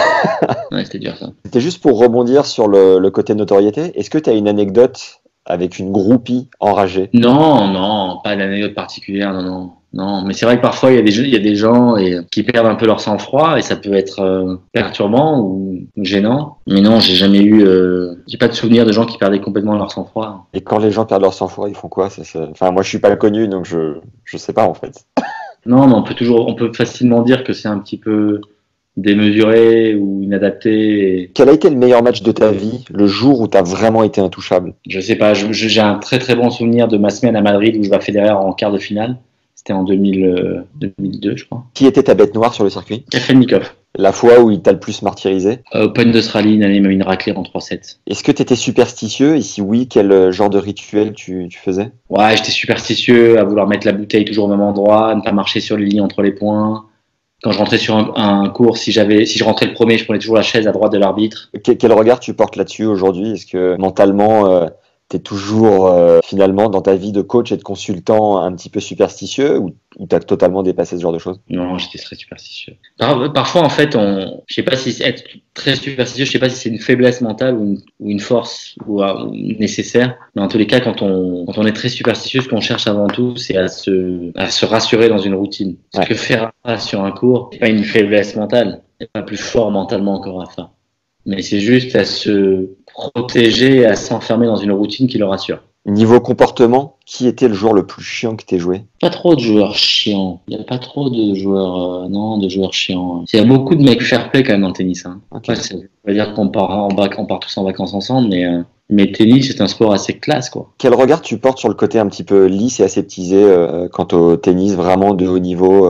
Ouais, c'était dur, ça. C'était juste pour rebondir sur le côté notoriété. Est-ce que tu as une anecdote avec une groupie enragée? Non, pas d'anecdote particulière, non. Mais c'est vrai que parfois il y a des gens qui perdent un peu leur sang-froid et ça peut être perturbant ou gênant. Mais non, j'ai pas de souvenir de gens qui perdaient complètement leur sang-froid. Et quand les gens perdent leur sang-froid, ils font quoi? Enfin, moi je suis pas connu, donc je sais pas en fait. Non, mais on peut facilement dire que c'est un petit peu démesuré ou inadapté. Quel a été le meilleur match de ta vie, le jour où tu as vraiment été intouchable? Je sais pas, j'ai un très très bon souvenir de ma semaine à Madrid où je bats Federer en quart de finale. C'était en 2002, je crois. Qui était ta bête noire sur le circuit? Kafelnikov. La fois où il t'a le plus martyrisé? Open d'Australie, une année, il m'a mis une raclée en 3-7. Est-ce que tu étais superstitieux? Et si oui, quel genre de rituel tu faisais? Ouais, j'étais superstitieux, à vouloir mettre la bouteille toujours au même endroit, à ne pas marcher sur les lignes entre les points. Quand je rentrais sur un cours, si je rentrais le premier, je prenais toujours la chaise à droite de l'arbitre. Quel regard tu portes là-dessus aujourd'hui? Est-ce que mentalement, tu es toujours finalement dans ta vie de coach et de consultant un petit peu superstitieux ou tu as totalement dépassé ce genre de choses? Non, j'étais très superstitieux. Parfois, en fait, je sais pas si être très superstitieux, je sais pas si c'est une faiblesse mentale ou une force ou nécessaire. Mais en tous les cas, quand on est très superstitieux, ce qu'on cherche avant tout, c'est à se rassurer dans une routine. Parce que faire ça sur un cours, c'est pas une faiblesse mentale. C'est pas plus fort mentalement que Rafa. Mais c'est juste à se protéger, à s'enfermer dans une routine qui le rassure. Niveau comportement, qui était le joueur le plus chiant que t'aies joué? Pas trop de joueurs chiants. Il n'y a pas trop de joueurs, de joueurs chiants. Il y a beaucoup de mecs fair-play quand même en tennis. Hein. Okay. Ouais, ça veut dire qu'on part tous en vacances ensemble, mais tennis, c'est un sport assez classe, quoi. Quel regard tu portes sur le côté un petit peu lisse et aseptisé quant au tennis vraiment de haut niveau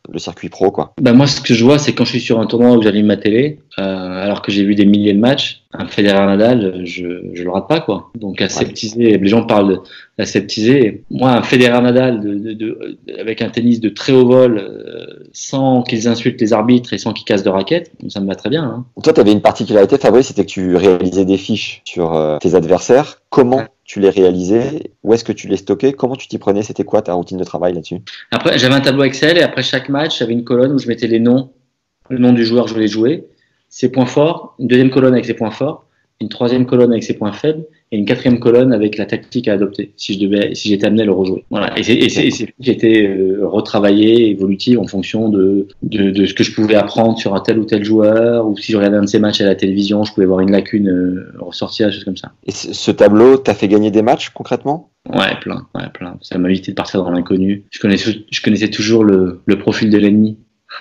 le circuit pro, quoi. Bah moi, ce que je vois, c'est quand je suis sur un tournoi où j'allume ma télé, alors que j'ai vu des milliers de matchs, un Federer-Nadal, je le rate pas, quoi. Donc aseptisé, les gens parlent d'aseptisé. Moi, un Federer-Nadal avec un tennis de très haut vol, sans qu'ils insultent les arbitres et sans qu'ils cassent de raquettes, ça me va très bien. Hein. Toi, tu avais une particularité, Fabrice, c'était que tu réalisais des fiches sur tes adversaires. Comment tu les réalisais? Où est-ce que tu les stockais? Comment tu t'y prenais? C'était quoi ta routine de travail là-dessus? Après, j'avais un tableau Excel et après chaque match, j'avais une colonne où je mettais le nom du joueur que je voulais jouer, ses points forts, une deuxième colonne avec ses points forts, une troisième colonne avec ses points faibles et une quatrième colonne avec la tactique à adopter si j'étais amené à le rejouer. Voilà. Et ces fiches étaient retravaillées, évolutives en fonction de ce que je pouvais apprendre sur un tel ou tel joueur, ou si je regardais un de ces matchs à la télévision, je pouvais voir une lacune ressortir, des choses comme ça. Et ce tableau t'a fait gagner des matchs concrètement? Ouais, plein. Ça m'a évité de partir dans l'inconnu. Je connaissais toujours le profil de l'ennemi.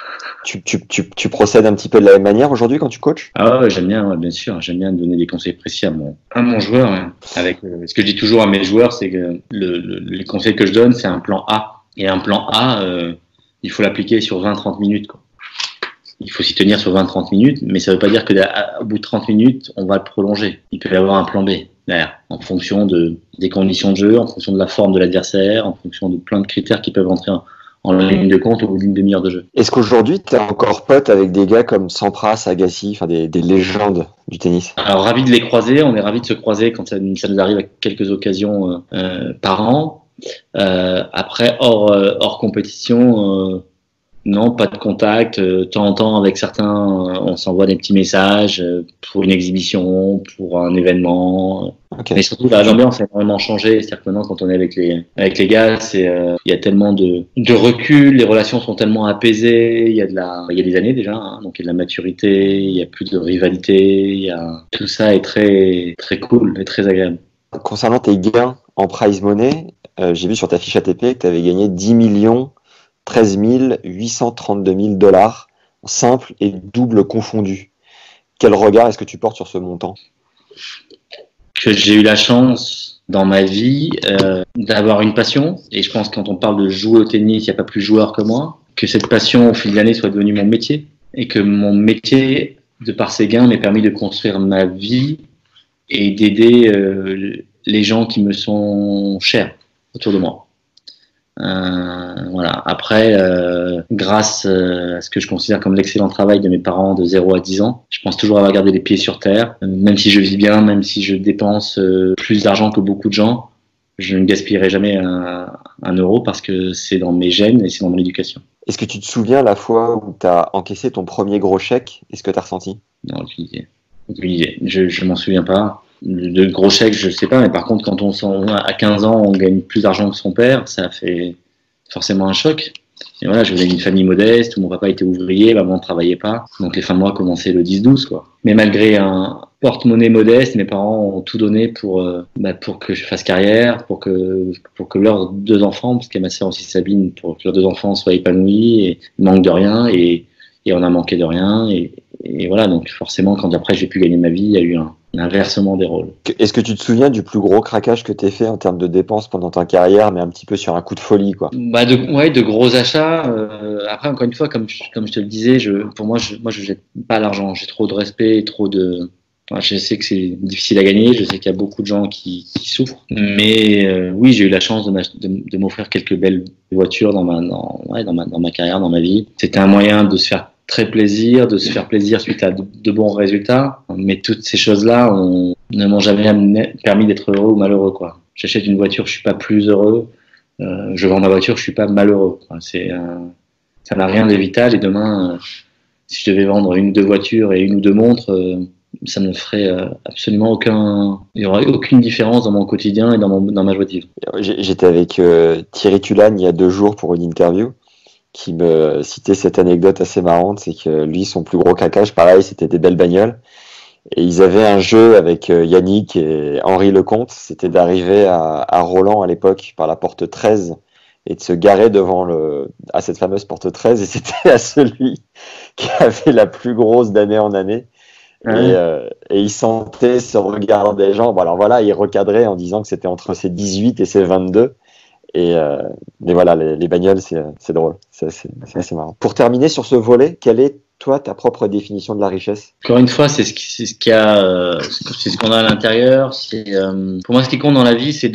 Tu procèdes un petit peu de la même manière aujourd'hui quand tu coaches? Ah ouais, j'aime bien, ouais, bien sûr. J'aime bien donner des conseils précis à mon joueur. Ouais. Avec ce que je dis toujours à mes joueurs, c'est que les conseils que je donne, c'est un plan A. Et un plan A, il faut l'appliquer sur 20-30 minutes. Quoi. Il faut s'y tenir sur 20-30 minutes, mais ça ne veut pas dire qu'au bout de 30 minutes, on va le prolonger. Il peut y avoir un plan B derrière, en fonction des conditions de jeu, en fonction de la forme de l'adversaire, en fonction de plein de critères qui peuvent rentrer en ligne de compte au bout d'une demi-heure de jeu. Est-ce qu'aujourd'hui, tu es encore pote avec des gars comme Sampras, Agassi, enfin des légendes du tennis? Alors, ravi de les croiser. On est ravis de se croiser quand ça nous arrive à quelques occasions par an. Après, hors compétition, non, pas de contact. De temps en temps, avec certains, on s'envoie des petits messages pour une exhibition, pour un événement. Okay. Mais surtout, l'ambiance a énormément changé. C'est-à-dire que maintenant, quand on est avec les gars, il y a tellement de recul, les relations sont tellement apaisées. Il y a des années déjà, hein, donc il y a de la maturité, il y a plus de rivalité. Tout ça est très très cool et très agréable. Concernant tes gains en prize money, j'ai vu sur ta fiche ATP que tu avais gagné 13 832 000 $ simple et double confondus. Quel regard est-ce que tu portes sur ce montant? Que j'ai eu la chance dans ma vie d'avoir une passion, et je pense que quand on parle de jouer au tennis, il n'y a pas plus joueur que moi, que cette passion au fil de l'année soit devenue mon métier, et que mon métier, de par ses gains, m'ait permis de construire ma vie et d'aider les gens qui me sont chers autour de moi. Voilà. Après, grâce à ce que je considère comme l'excellent travail de mes parents de 0 à 10 ans, je pense toujours avoir gardé les pieds sur terre. Même si je vis bien, même si je dépense plus d'argent que beaucoup de gens, je ne gaspillerai jamais un euro parce que c'est dans mes gènes et c'est dans mon éducation. Est-ce que tu te souviens la fois où tu as encaissé ton premier gros chèque? Est-ce que tu as ressenti? Non, aucune idée. Je m'en souviens pas. De gros chèques, je sais pas, mais par contre, quand à 15 ans, on gagne plus d'argent que son père, ça fait forcément un choc. Et voilà, je venais d'une famille modeste où mon papa était ouvrier, maman ne travaillait pas, donc les fins de mois commençaient le 10-12, quoi. Mais malgré un porte-monnaie modeste, mes parents ont tout donné pour que je fasse carrière, pour que leurs 2 enfants, parce qu'il y a ma sœur aussi Sabine, pour que leurs 2 enfants soient épanouis et manquent de rien, et on a manqué de rien, et voilà, donc forcément, quand après j'ai pu gagner ma vie, il y a eu un inversement des rôles. Est-ce que tu te souviens du plus gros craquage que tu as fait en termes de dépenses pendant ta carrière, mais un petit peu sur un coup de folie, quoi? De gros achats. Après, encore une fois, comme je te le disais, pour moi, je jette pas l'argent. J'ai trop de respect, je sais que c'est difficile à gagner, je sais qu'il y a beaucoup de gens qui souffrent, mais oui, j'ai eu la chance de m'offrir quelques belles voitures dans ma carrière, dans ma vie. C'était un moyen de se faire de se faire plaisir suite à de bons résultats, mais toutes ces choses-là ne m'ont jamais permis d'être heureux ou malheureux, quoi. J'achète une voiture, je suis pas plus heureux. Je vends ma voiture, je suis pas malheureux. Ça n'a rien de vital, et demain, si je devais vendre 1 ou 2 voitures et 1 ou 2 montres, ça ne ferait absolument il y aurait aucune différence dans mon quotidien et dans ma joie de vivre. J'étais avec Thierry Tulane il y a 2 jours pour une interview, qui me citait cette anecdote assez marrante, c'est que lui, son plus gros craquage, pareil, c'était des belles bagnoles. Et ils avaient un jeu avec Yannick et Henri Lecomte, c'était d'arriver à Roland à l'époque par la porte 13 et de se garer à cette fameuse porte 13, et c'était à celui qui avait la plus grosse d'année en année. Et il sentait ce regard des gens. Bon, alors voilà, il recadrait en disant que c'était entre ses 18 et ses 22. Mais voilà, les bagnoles, c'est drôle. C'est assez marrant. Pour terminer sur ce volet, quelle est, toi, ta propre définition de la richesse? Encore une fois, c'est ce qu'on a à l'intérieur. Pour moi, ce qui compte dans la vie, c'est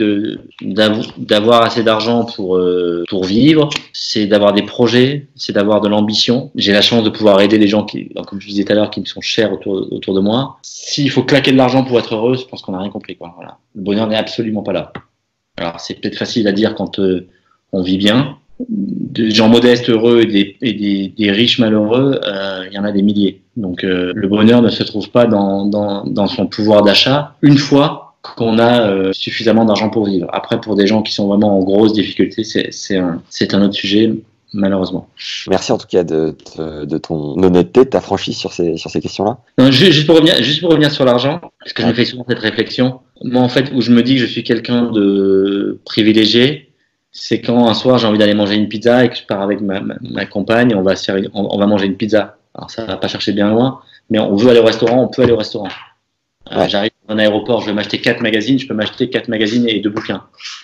d'avoir assez d'argent pour vivre. C'est d'avoir des projets. C'est d'avoir de l'ambition. J'ai la chance de pouvoir aider des gens comme je disais tout à l'heure, qui me sont chers autour de moi. S'il faut claquer de l'argent pour être heureux, je pense qu'on n'a rien compris, quoi. Voilà. Le bonheur n'est absolument pas là. Alors, c'est peut-être facile à dire quand on vit bien. Des gens modestes heureux et des riches malheureux, il y en a des milliers. Donc le bonheur ne se trouve pas dans son pouvoir d'achat une fois qu'on a suffisamment d'argent pour vivre. Après, pour des gens qui sont vraiment en grosse difficulté, c'est un autre sujet, malheureusement. Merci en tout cas de ton honnêteté, de ta franchise sur ces questions-là. Non, juste pour revenir sur l'argent, parce que je me fais souvent cette réflexion. Moi, en fait, où je me dis que je suis quelqu'un de privilégié, c'est quand un soir j'ai envie d'aller manger une pizza et que je pars avec ma compagne et on va manger une pizza. Alors ça va pas chercher bien loin, mais on veut aller au restaurant, on peut aller au restaurant. J'arrive dans un aéroport, je vais m'acheter 4 magazines, je peux m'acheter 4 magazines et 2 bouquins.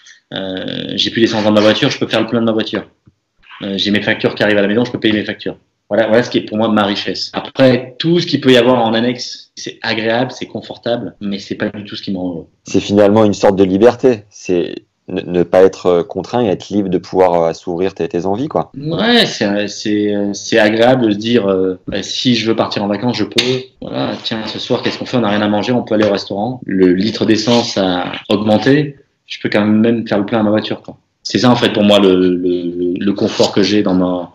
J'ai plus d'essence dans ma voiture, je peux faire le plein de ma voiture. J'ai mes factures qui arrivent à la maison, je peux payer mes factures. Voilà ce qui est pour moi ma richesse. Après, tout ce qu'il peut y avoir en annexe, c'est agréable, c'est confortable, mais c'est pas du tout ce qui me rend heureux. C'est finalement une sorte de liberté. C'est ne pas être contraint et être libre de pouvoir s'ouvrir tes envies, quoi. Ouais, c'est agréable de se dire si je veux partir en vacances, je peux. Voilà, tiens, ce soir, qu'est-ce qu'on fait? On n'a rien à manger, on peut aller au restaurant. Le litre d'essence a augmenté, je peux quand même faire le plein à ma voiture, quoi. C'est ça en fait pour moi le confort que j'ai dans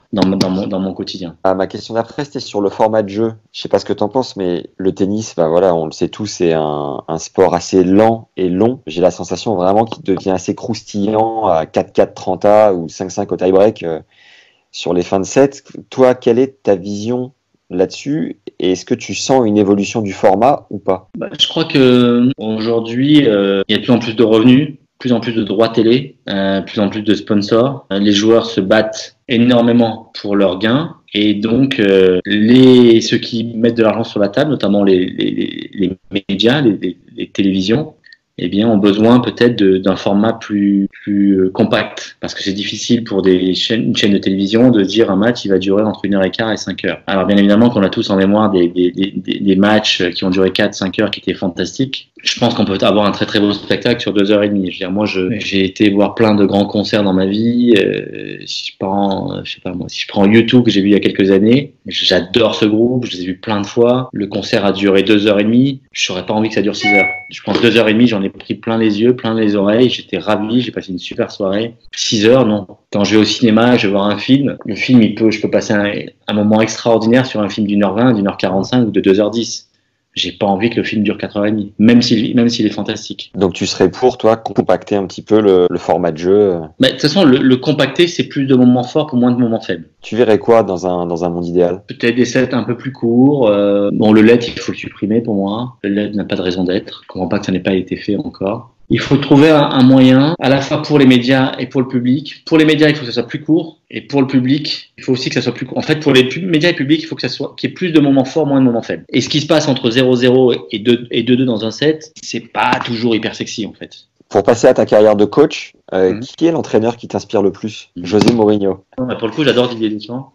mon quotidien. Ma question d'après, c'était sur le format de jeu. Je sais pas ce que t'en penses, mais le tennis, bah voilà, on le sait tous, c'est un sport assez lent et long. J'ai la sensation vraiment qu'il devient assez croustillant à 4-4 30A ou 5-5 au tie-break sur les fins de set. Toi, quelle est ta vision là-dessus? Et est-ce que tu sens une évolution du format ou pas? Je crois que aujourd'hui, il y a de plus en plus de revenus, plus en plus de droits télé, plus en plus de sponsors. Les joueurs se battent énormément pour leurs gains et donc ceux qui mettent de l'argent sur la table, notamment les médias, les télévisions, eh bien, ont besoin peut-être d'un format plus compact, parce que c'est difficile pour une chaîne de télévision de dire un match il va durer entre 1h15 et 5 heures. Alors bien évidemment qu'on a tous en mémoire des matchs qui ont duré 4-5 heures qui étaient fantastiques. Je pense qu'on peut avoir un très très beau spectacle sur 2h30. Je veux dire, moi j'ai été voir plein de grands concerts dans ma vie. Si je prends U2 que j'ai vu il y a quelques années, j'adore ce groupe, je les ai vus plein de fois. Le concert a duré 2h30. Je n'aurais pas envie que ça dure 6 heures. Je pense 2h30, j'en ai pris plein les yeux, plein les oreilles. J'étais ravi, j'ai passé une super soirée. 6 heures, non. Quand je vais au cinéma, je vais voir un film. Le film, je peux passer un moment extraordinaire sur un film d'1h20, d'1h45 ou de 2h10. J'ai pas envie que le film dure 4h30, même s'il est fantastique. Donc tu serais pour, toi, compacter un petit peu le format de jeu? De toute façon, le compacter, c'est plus de moments forts pour moins de moments faibles. Tu verrais quoi dans un monde idéal? Peut-être des sets un peu plus courts. Bon, le LED, il faut le supprimer pour moi. Le LED n'a pas de raison d'être. Je comprends pas que ça n'ait pas été fait encore. Il faut trouver un moyen, à la fois pour les médias et pour le public. Pour les médias, il faut que ça soit plus court. Et pour le public, il faut aussi que ça soit plus court. En fait, pour les médias et publics, il faut qu'il y ait plus de moments forts, moins de moments faibles. Et ce qui se passe entre 0-0 et 2-2 dans un set, c'est pas toujours hyper sexy, en fait. Pour passer à ta carrière de coach, qui est l'entraîneur qui t'inspire le plus? José Mourinho. Pour le coup, j'adore Didier Deschamps.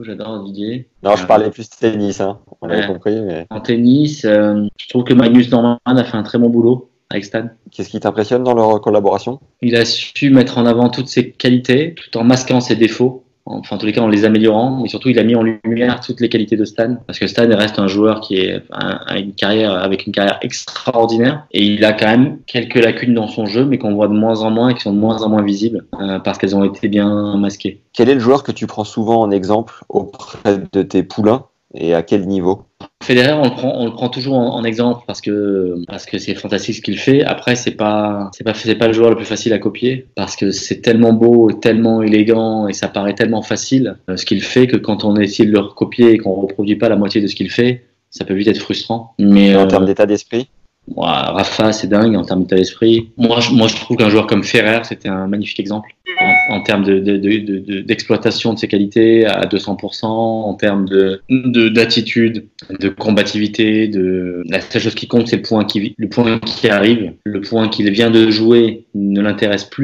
Non, je parlais plus de tennis, hein. On l'avait compris. Mais... En tennis, je trouve que Magnus Norman a fait un très bon boulot avec Stan. Qu'est-ce qui t'impressionne dans leur collaboration? Il a su mettre en avant toutes ses qualités, tout en masquant ses défauts. Enfin, en tous les cas, en les améliorant, mais surtout, il a mis en lumière toutes les qualités de Stan. Parce que Stan reste un joueur qui a une carrière extraordinaire. Et il a quand même quelques lacunes dans son jeu, mais qu'on voit de moins en moins et qui sont de moins en moins visibles, parce qu'elles ont été bien masquées. Quel est le joueur que tu prends souvent en exemple auprès de tes poulains? Et à quel niveau? Federer, on le prend toujours en exemple parce que c'est fantastique ce qu'il fait. Après, c'est pas le joueur le plus facile à copier parce que c'est tellement beau, tellement élégant et ça paraît tellement facile ce qu'il fait que quand on essaie de le recopier et qu'on reproduit pas la moitié de ce qu'il fait, ça peut vite être frustrant. Mais en termes d'état d'esprit? Rafa, c'est dingue en termes d'état d'esprit. Moi, je trouve qu'un joueur comme Ferrer, c'était un magnifique exemple en termes d'exploitation de ses qualités à 200%, en termes d'attitude, de combativité. La seule chose qui compte, c'est le point qui arrive. Le point qu'il vient de jouer ne l'intéresse plus.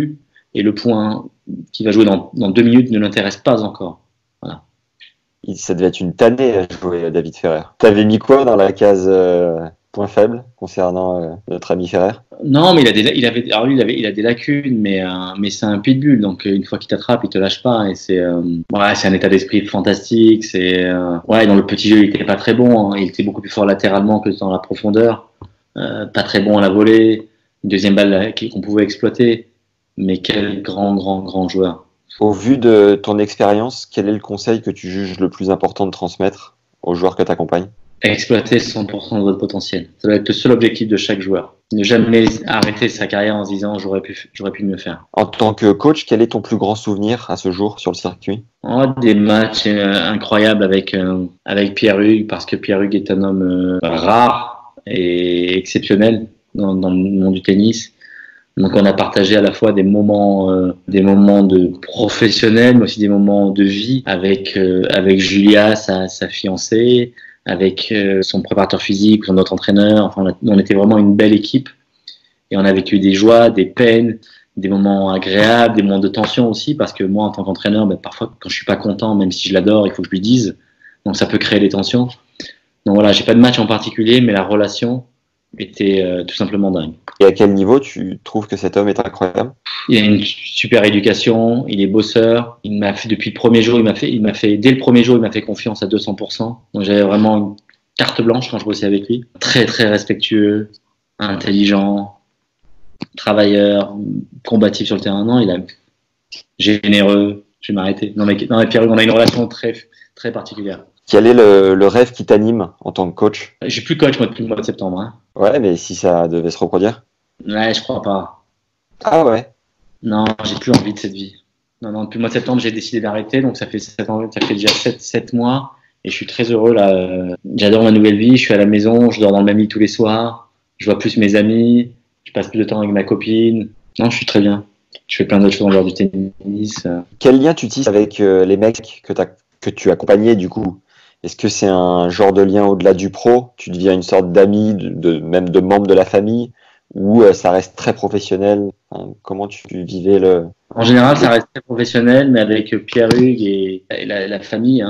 et le point qui va jouer dans 2 minutes ne l'intéresse pas encore. Voilà. Ça devait être une tannée à jouer, David Ferrer. T'avais mis quoi dans la case point faible concernant notre ami Ferrer? Non, mais il a des lacunes, mais c'est un pitbull, donc une fois qu'il t'attrape, il te lâche pas, et c'est un état d'esprit fantastique. Dans le petit jeu, il était pas très bon, hein. Il était beaucoup plus fort latéralement que dans la profondeur, pas très bon à la volée, une deuxième balle qu'on pouvait exploiter, mais quel grand joueur. Au vu de ton expérience, quel est le conseil que tu juges le plus important de transmettre aux joueurs que tu accompagnes? Exploiter 100% de votre potentiel. Ça doit être le seul objectif de chaque joueur. Ne jamais arrêter sa carrière en se disant j'aurais pu mieux faire. En tant que coach, quel est ton plus grand souvenir à ce jour sur le circuit? Des matchs incroyables avec Pierre-Hugues, parce que Pierre-Hugues est un homme rare et exceptionnel dans le monde du tennis. Donc on a partagé à la fois des moments de professionnels, mais aussi des moments de vie avec Julia, sa fiancée, avec son préparateur physique, son autre entraîneur. Enfin, on était vraiment une belle équipe, et on a vécu des joies, des peines, des moments agréables, des moments de tension aussi, parce que moi, en tant qu'entraîneur, parfois quand je suis pas content, même si je l'adore, il faut que je lui dise. Donc ça peut créer des tensions. Donc voilà, j'ai pas de match en particulier, mais la relation était tout simplement dingue. Et à quel niveau tu trouves que cet homme est incroyable? Il a une super éducation, il est bosseur. Il m'a fait depuis le premier jour, dès le premier jour, il m'a fait confiance à 200%. Donc j'avais vraiment une carte blanche quand je bossais avec lui. Très très respectueux, intelligent, travailleur, combatif sur le terrain. Non, généreux. Je vais m'arrêter. Non mais Pierre, on a une relation très très particulière. Quel est le rêve qui t'anime en tant que coach? Je suis plus coach moi depuis le mois de septembre. Hein. Ouais, mais si ça devait se reproduire? Ouais, je crois pas. Ah ouais? Non, j'ai plus envie de cette vie. Non, depuis le mois de septembre, j'ai décidé d'arrêter, donc ça fait déjà 7 mois, et je suis très heureux là. J'adore ma nouvelle vie, je suis à la maison, je dors dans le même lit tous les soirs, je vois plus mes amis, je passe plus de temps avec ma copine. Non, je suis très bien. Je fais plein d'autres choses en dehors du tennis. Quel lien tu tisses avec les mecs que tu accompagnais du coup? Est-ce que c'est un genre de lien au-delà du pro? Tu deviens une sorte d'ami, même de membre de la famille? Ou ça reste très professionnel? Comment tu vivais En général, ça reste très professionnel, mais avec Pierre-Hugues et la famille,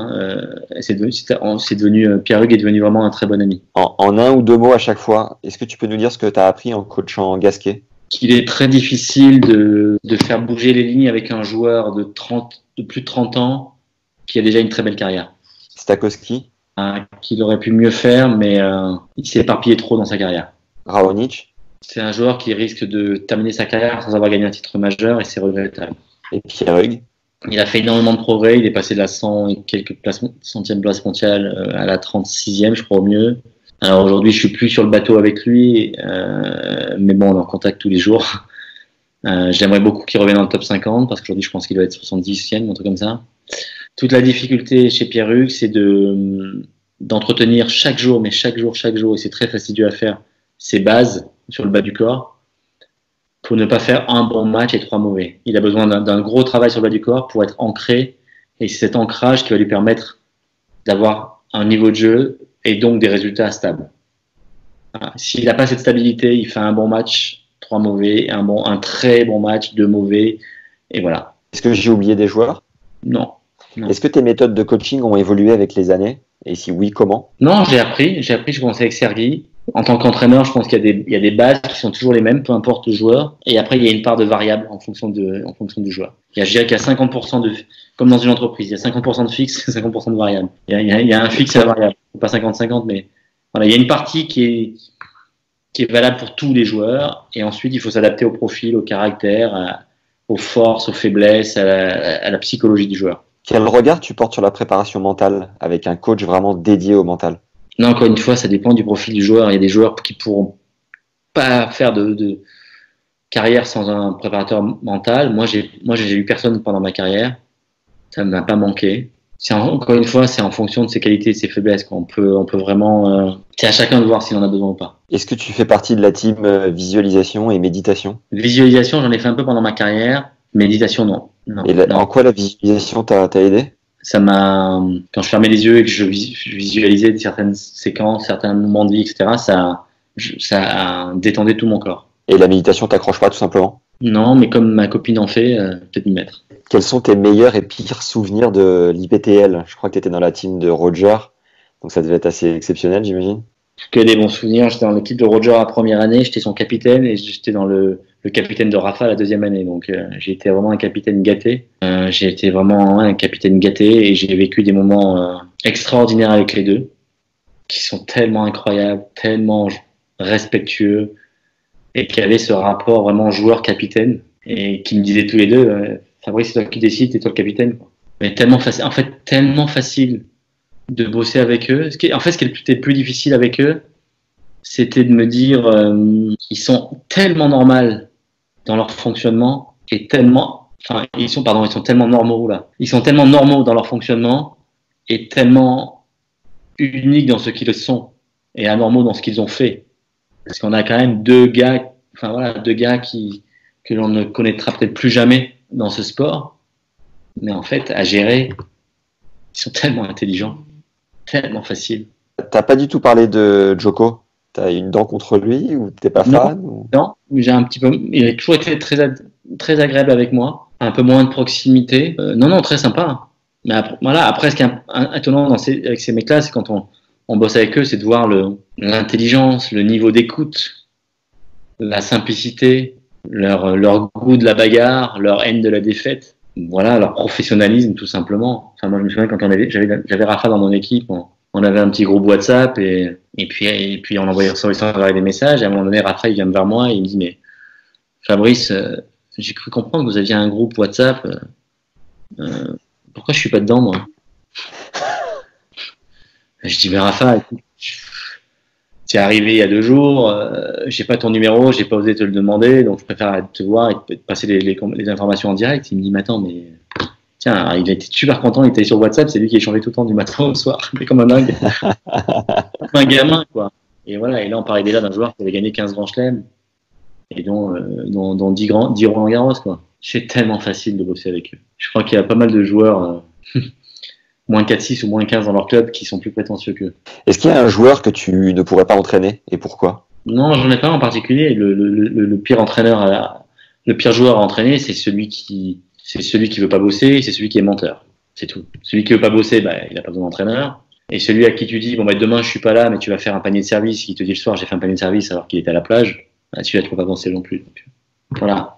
Pierre-Hugues est devenu vraiment un très bon ami. En un ou deux mots à chaque fois, est-ce que tu peux nous dire ce que tu as appris en coachant Gasquet? Qu'il est très difficile de faire bouger les lignes avec un joueur de plus de 30 ans qui a déjà une très belle carrière. Stakowski? Qu'il aurait pu mieux faire, mais il s'est éparpillé trop dans sa carrière. Raonic? C'est un joueur qui risque de terminer sa carrière sans avoir gagné un titre majeur, et c'est regrettable. Et Pierre-Hugues? Il a fait énormément de progrès, il est passé de la 100 et quelques centième place mondiale à la 36e, je crois au mieux. Alors aujourd'hui, je suis plus sur le bateau avec lui, mais bon, on est en contact tous les jours. J'aimerais beaucoup qu'il revienne dans le top 50, parce qu'aujourd'hui, je pense qu'il doit être 70e, un truc comme ça. Toute la difficulté chez Pierre-Hugues, c'est d'entretenir chaque jour, et c'est très fastidieux à faire, ses bases sur le bas du corps, pour ne pas faire un bon match et 3 mauvais. Il a besoin d'un gros travail sur le bas du corps pour être ancré, et c'est cet ancrage qui va lui permettre d'avoir un niveau de jeu et donc des résultats stables. Voilà. S'il n'a pas cette stabilité, il fait un bon match, 3 mauvais, un très bon match, 2 mauvais, et voilà. Est-ce que j'ai oublié des joueurs? Non. Est-ce que tes méthodes de coaching ont évolué avec les années? Et si oui, comment? Non, j'ai appris, je commençais avec Sergi. En tant qu'entraîneur, je pense qu'il y a des bases qui sont toujours les mêmes, peu importe le joueur. Et après, il y a une part de variable en fonction du joueur. Je dirais qu'il y a 50% comme dans une entreprise, il y a 50% de fixe et 50% de variable. Il y a un fixe et un variable. Pas 50-50, mais voilà, il y a une partie qui est valable pour tous les joueurs. Et ensuite, il faut s'adapter au profil, au caractère, aux forces, aux faiblesses, à la psychologie du joueur. Quel regard tu portes sur la préparation mentale avec un coach vraiment dédié au mental? Non, encore une fois, ça dépend du profil du joueur. Il y a des joueurs qui pourront pas faire de carrière sans un préparateur mental. Moi, j'ai eu personne pendant ma carrière. Ça ne m'a pas manqué. Encore une fois, c'est en fonction de ses qualités et de ses faiblesses. On peut vraiment. C'est à chacun de voir s'il en a besoin ou pas. Est-ce que tu fais partie de la team visualisation et méditation? Visualisation, j'en ai fait un peu pendant ma carrière. Méditation, non. En quoi la visualisation t'a aidé? Ça m'a, quand je fermais les yeux et que je visualisais certaines séquences, certains moments de vie, etc., ça détendait tout mon corps. Et la méditation t'accroche pas, tout simplement? Non, mais comme ma copine en fait, peut-être m'y mettre. Quels sont tes meilleurs et pires souvenirs de l'IPTL? Je crois que tu étais dans la team de Roger, donc ça devait être assez exceptionnel, j'imagine. Que des bons souvenirs. J'étais dans l'équipe de Roger la première année, j'étais son capitaine et j'étais dans le capitaine de Rafa la deuxième année. Donc j'ai été vraiment un capitaine gâté. J'ai été vraiment un capitaine gâté et j'ai vécu des moments extraordinaires avec les deux, qui sont tellement incroyables, tellement respectueux et qui avaient ce rapport vraiment joueur-capitaine et qui me disaient tous les deux, Fabrice, c'est toi qui décides, c'est toi le capitaine. Mais tellement facile, en fait, tellement facile de bosser avec eux. Ce qui était le plus difficile avec eux, c'était de me dire, ils sont tellement normaux dans leur fonctionnement et ils sont tellement normaux là. Ils sont tellement normaux dans leur fonctionnement et tellement uniques dans ce qu'ils sont et anormaux dans ce qu'ils ont fait. Parce qu'on a quand même deux gars que l'on ne connaîtra peut-être plus jamais dans ce sport, mais en fait, à gérer, ils sont tellement intelligents, tellement faciles. T'as pas du tout parlé de Joko? T'as une dent contre lui ou t'es pas fan ou... Non, j'ai un petit peu. Il a toujours été très agréable avec moi, un peu moins de proximité. Non, très sympa. Mais après, ce qui est étonnant avec ces mecs-là, c'est quand on bosse avec eux, c'est de voir l'intelligence, le niveau d'écoute, la simplicité, leur goût de la bagarre, leur haine de la défaite. Voilà, leur professionnalisme tout simplement. Enfin, moi, je me souviens quand j'avais Rafa dans mon équipe, on avait un petit groupe WhatsApp et puis on envoyait sur des messages. Et à un moment donné, Rafa il vient vers moi et il me dit mais Fabrice, j'ai cru comprendre que vous aviez un groupe WhatsApp. Pourquoi je suis pas dedans moi? Je dis mais Rafa, écoute, c'est arrivé il y a 2 jours, j'ai pas ton numéro, j'ai pas osé te le demander, donc je préfère te voir et te passer les informations en direct. Il me dit mais attends, mais tiens, il a été super content, il était sur WhatsApp, c'est lui qui échangeait tout le temps du matin au soir, mais comme un dingue, comme un gamin quoi. Et voilà, et là on parlait déjà d'un joueur qui avait gagné 15 grands chelems et dont 10 Roland Garros quoi. C'est tellement facile de bosser avec eux. Je crois qu'il y a pas mal de joueurs moins 4-6 ou moins 15 dans leur club qui sont plus prétentieux qu'eux. Est-ce qu'il y a un joueur que tu ne pourrais pas entraîner et pourquoi? Non, j'en ai pas en particulier. Le pire entraîneur, le pire joueur à entraîner, c'est celui qui veut pas bosser, c'est celui qui est menteur. C'est tout. Celui qui veut pas bosser, il a pas besoin d'entraîneur. Et celui à qui tu dis, demain je suis pas là, mais tu vas faire un panier de service, qui te dit le soir j'ai fait un panier de service alors qu'il était à la plage, celui-là tu peux pas bosser non plus. Donc, voilà.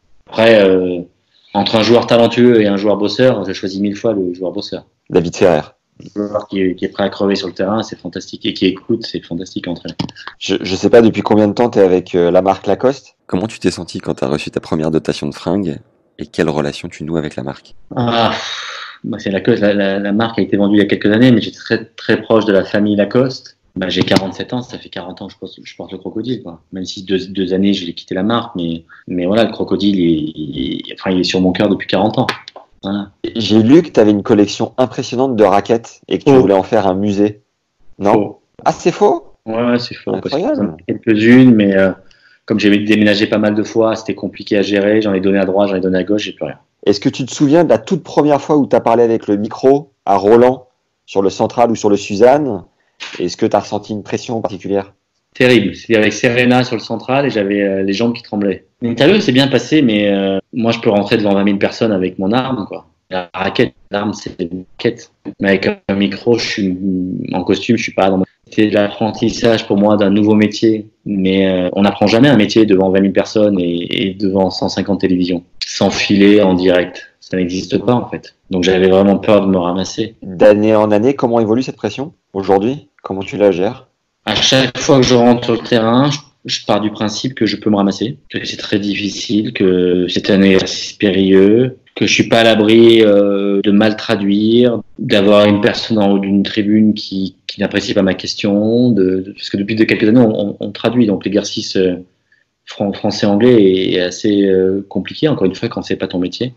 Après, entre un joueur talentueux et un joueur bosseur, je choisis 1000 fois le joueur bosseur. David Ferrer. Un joueur qui est prêt à crever sur le terrain, c'est fantastique. Et qui écoute, c'est fantastique à entraîner. Je sais pas depuis combien de temps tu es avec la marque Lacoste. Comment tu t'es senti quand tu as reçu ta première dotation de fringues et quelle relation tu noues avec la marque? C'est Lacoste. La marque a été vendue il y a quelques années, mais j'étais très, très proche de la famille Lacoste. J'ai 47 ans, ça fait 40 ans que je porte le crocodile, quoi. Même si 2 années j'ai quitté la marque, mais voilà, le crocodile, il est sur mon cœur depuis 40 ans. Voilà. J'ai lu que tu avais une collection impressionnante de raquettes et que tu voulais en faire un musée. Non? Faux. Ah, c'est faux? Ouais, c'est faux. Incroyable. Quelques-unes, mais comme j'ai déménagé pas mal de fois, c'était compliqué à gérer. J'en ai donné à droite, j'en ai donné à gauche, j'ai plus rien. Est-ce que tu te souviens de la toute première fois où tu as parlé avec le micro à Roland sur le Central ou sur le Suzanne? Est-ce que tu as ressenti une pression particulière? Terrible. C'était avec Serena sur le Central et j'avais les jambes qui tremblaient. L'interview s'est bien passée, mais moi je peux rentrer devant 20 000 personnes avec mon arme, quoi. La raquette, l'arme, c'est une raquette. Mais avec un micro, je suis en costume, je suis pas dans mon... C'était l'apprentissage pour moi d'un nouveau métier. Mais on n'apprend jamais un métier devant 20 000 personnes et devant 150 télévisions. Sans filer en direct. Ça n'existe pas, en fait. Donc j'avais vraiment peur de me ramasser. D'année en année, comment évolue cette pression aujourd'hui? Comment tu la gères? À chaque fois que je rentre sur le terrain, je pars du principe que je peux me ramasser, que c'est très difficile, que c'est un exercice périlleux, que je suis pas à l'abri de mal traduire, d'avoir une personne en haut d'une tribune qui n'apprécie pas ma question, parce que depuis quelques années on traduit, donc l'exercice français-anglais est assez compliqué, encore une fois, quand c'est pas ton métier.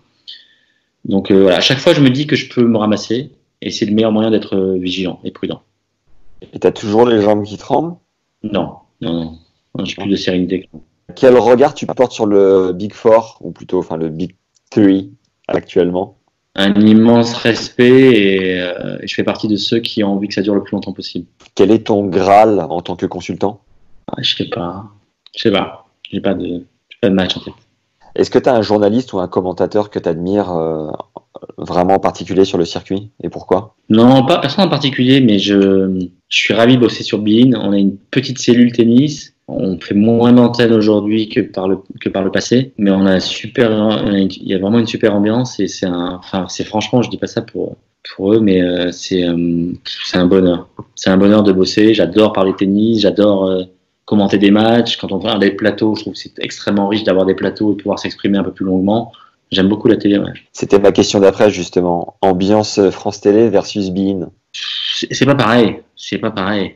Donc voilà, à chaque fois je me dis que je peux me ramasser, et c'est le meilleur moyen d'être vigilant et prudent. Et t'as toujours les jambes qui tremblent? Non, j'ai plus de sérénité. Quel regard tu portes sur le Big Four, ou plutôt le Big Three actuellement? Un immense respect et je fais partie de ceux qui ont envie que ça dure le plus longtemps possible. Quel est ton Graal en tant que consultant? Je sais pas. J'ai pas de match en fait. Est-ce que tu as un journaliste ou un commentateur que tu admires vraiment en particulier sur le circuit et pourquoi? Non, pas personne en particulier, mais je suis ravi de bosser sur Bein. On a une petite cellule tennis. On fait moins d'antennes aujourd'hui que par le passé, mais il y a vraiment une super ambiance et c'est franchement, je dis pas ça pour eux, mais c'est un bonheur. C'est un bonheur de bosser. J'adore parler tennis, j'adore commenter des matchs. Quand on regarde des plateaux, je trouve que c'est extrêmement riche d'avoir des plateaux et de pouvoir s'exprimer un peu plus longuement. J'aime beaucoup la télé. Ouais. C'était ma question d'après, justement. Ambiance France Télé versus Bein. C'est pas pareil. C'est pas pareil.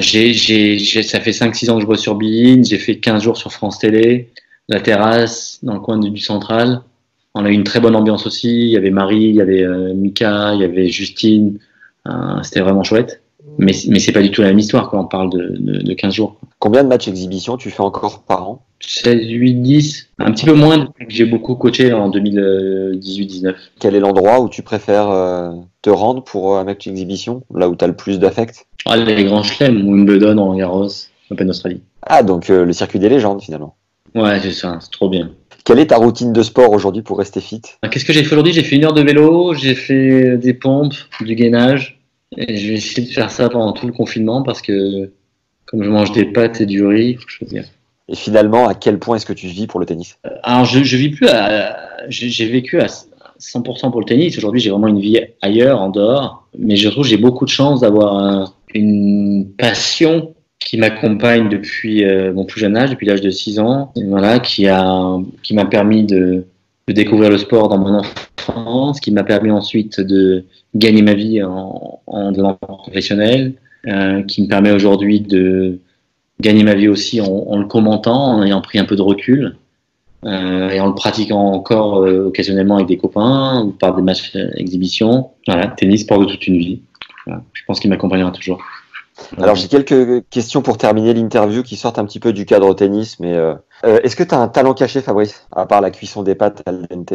Ça fait 5-6 ans que je bosse sur Bein. J'ai fait 15 jours sur France Télé. La terrasse, dans le coin du Central. On a eu une très bonne ambiance aussi. Il y avait Marie, il y avait Mika, il y avait Justine. C'était vraiment chouette. Mais c'est pas du tout la même histoire quand on parle de 15 jours. Combien de matchs exhibition tu fais encore par an? 16, 8, 10. Un petit peu moins depuis que j'ai beaucoup coaché en 2018-19. Quel est l'endroit où tu préfères te rendre pour un match exhibition? Là où tu as le plus d'affect? Les grands chelems, Wimbledon, Roland-Garros, Open Australie. Ah, donc le circuit des légendes finalement. Ouais, c'est ça, c'est trop bien. Quelle est ta routine de sport aujourd'hui pour rester fit? Qu'est-ce que j'ai fait aujourd'hui? J'ai fait 1 heure de vélo, j'ai fait des pompes, du gainage. Et je vais essayer de faire ça pendant tout le confinement parce que comme je mange des pâtes et du riz, il faut que je fasse gaffe. Et finalement, à quel point est-ce que tu vis pour le tennis? Alors, je vis plus j'ai vécu à 100% pour le tennis. Aujourd'hui, j'ai vraiment une vie ailleurs, en dehors. Mais je trouve que j'ai beaucoup de chance d'avoir une passion qui m'accompagne depuis mon plus jeune âge, depuis l'âge de 6 ans. Et voilà, qui m'a permis de découvrir le sport dans mon enfance, qui m'a permis ensuite de gagner ma vie en devenant professionnel, qui me permet aujourd'hui de gagner ma vie aussi en le commentant, en ayant pris un peu de recul et en le pratiquant encore occasionnellement avec des copains ou par des matchs exhibitions. Voilà, tennis, sport de toute une vie. Voilà, je pense qu'il m'accompagnera toujours. Alors j'ai quelques questions pour terminer l'interview qui sortent un petit peu du cadre tennis, mais est-ce que tu as un talent caché, Fabrice, à part la cuisson des pâtes al dente?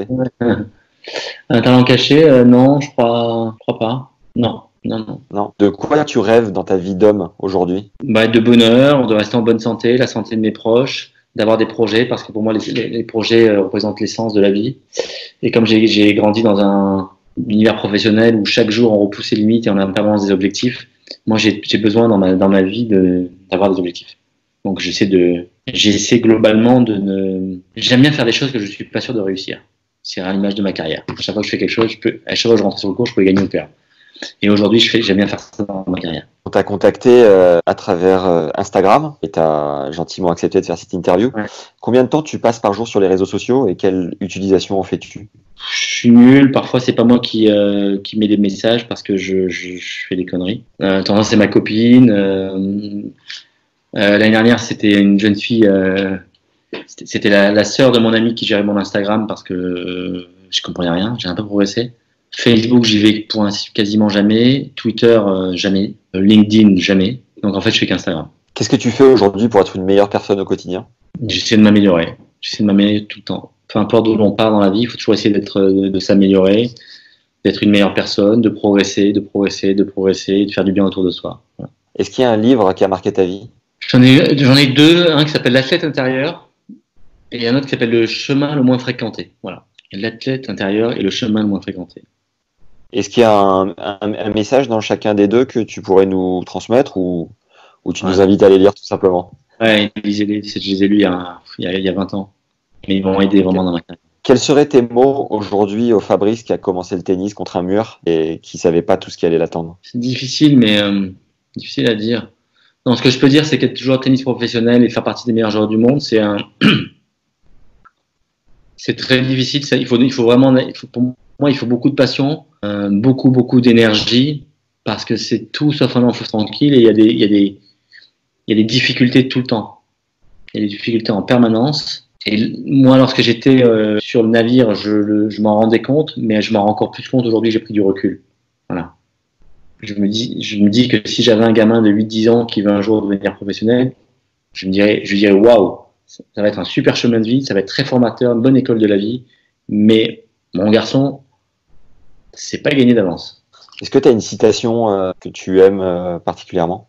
Un talent caché, non, je crois pas. Non. Non. De quoi tu rêves dans ta vie d'homme aujourd'hui? De bonheur, de rester en bonne santé, la santé de mes proches, d'avoir des projets, parce que pour moi, les projets représentent l'essence de la vie. Et comme j'ai grandi dans un univers professionnel où chaque jour on repousse les limites et on a en permanence des objectifs, moi j'ai besoin dans ma vie d'avoir des objectifs. Donc j'essaie globalement j'aime bien faire des choses que je suis pas sûr de réussir. C'est à l'image de ma carrière. À chaque fois que je fais quelque chose, à chaque fois que je rentre sur le cours, je peux gagner ou perdre. Et aujourd'hui, j'aime bien faire ça dans ma carrière. On t'a contacté à travers Instagram et tu as gentiment accepté de faire cette interview. Ouais. Combien de temps tu passes par jour sur les réseaux sociaux et quelle utilisation en fais-tu? Je suis nul. Parfois, c'est pas moi qui mets des messages parce que je fais des conneries. Tendance, c'est ma copine. L'année dernière, c'était une jeune fille. C'était la sœur de mon ami qui gérait mon Instagram parce que je comprenais rien. J'ai un peu progressé. Facebook, j'y vais pour quasiment jamais. Twitter, jamais. LinkedIn, jamais. Donc en fait, je fais qu'Instagram. Qu'est-ce que tu fais aujourd'hui pour être une meilleure personne au quotidien? J'essaie de m'améliorer. J'essaie de m'améliorer tout le temps. Peu importe d'où l'on part dans la vie, il faut toujours essayer de s'améliorer, d'être une meilleure personne, de progresser, de faire du bien autour de soi. Voilà. Est-ce qu'il y a un livre qui a marqué ta vie? J'en ai 2. Un qui s'appelle L'athlète intérieur et un autre qui s'appelle Le chemin le moins fréquenté. Voilà. L'athlète intérieur et le chemin le moins fréquenté. Est-ce qu'il y a un message dans chacun des deux que tu pourrais nous transmettre ou tu nous invites à les lire tout simplement? Ouais, lisez-les. Je les ai lus il y a 20 ans. Mais ils m'ont aidé vraiment dans ma carrière. Quels seraient tes mots aujourd'hui au Fabrice qui a commencé le tennis contre un mur et qui savait pas tout ce qui allait l'attendre? C'est difficile, mais difficile à dire. Non, ce que je peux dire, c'est qu'être toujours tennis professionnel et faire partie des meilleurs joueurs du monde, c'est très difficile. Ça, pour moi, il faut beaucoup de passion, beaucoup d'énergie, parce que c'est tout sauf un long fleuve tranquille et il y a des difficultés tout le temps. Il y a des difficultés en permanence. Et moi, lorsque j'étais sur le navire, je m'en rendais compte, mais je m'en rends encore plus compte aujourd'hui que j'ai pris du recul. Voilà. Je me dis que si j'avais un gamin de 8-10 ans qui veut un jour devenir professionnel, je dirais waouh, ça va être un super chemin de vie, ça va être très formateur, une bonne école de la vie, mais mon garçon, c'est pas gagné d'avance. Est-ce que tu as une citation que tu aimes particulièrement?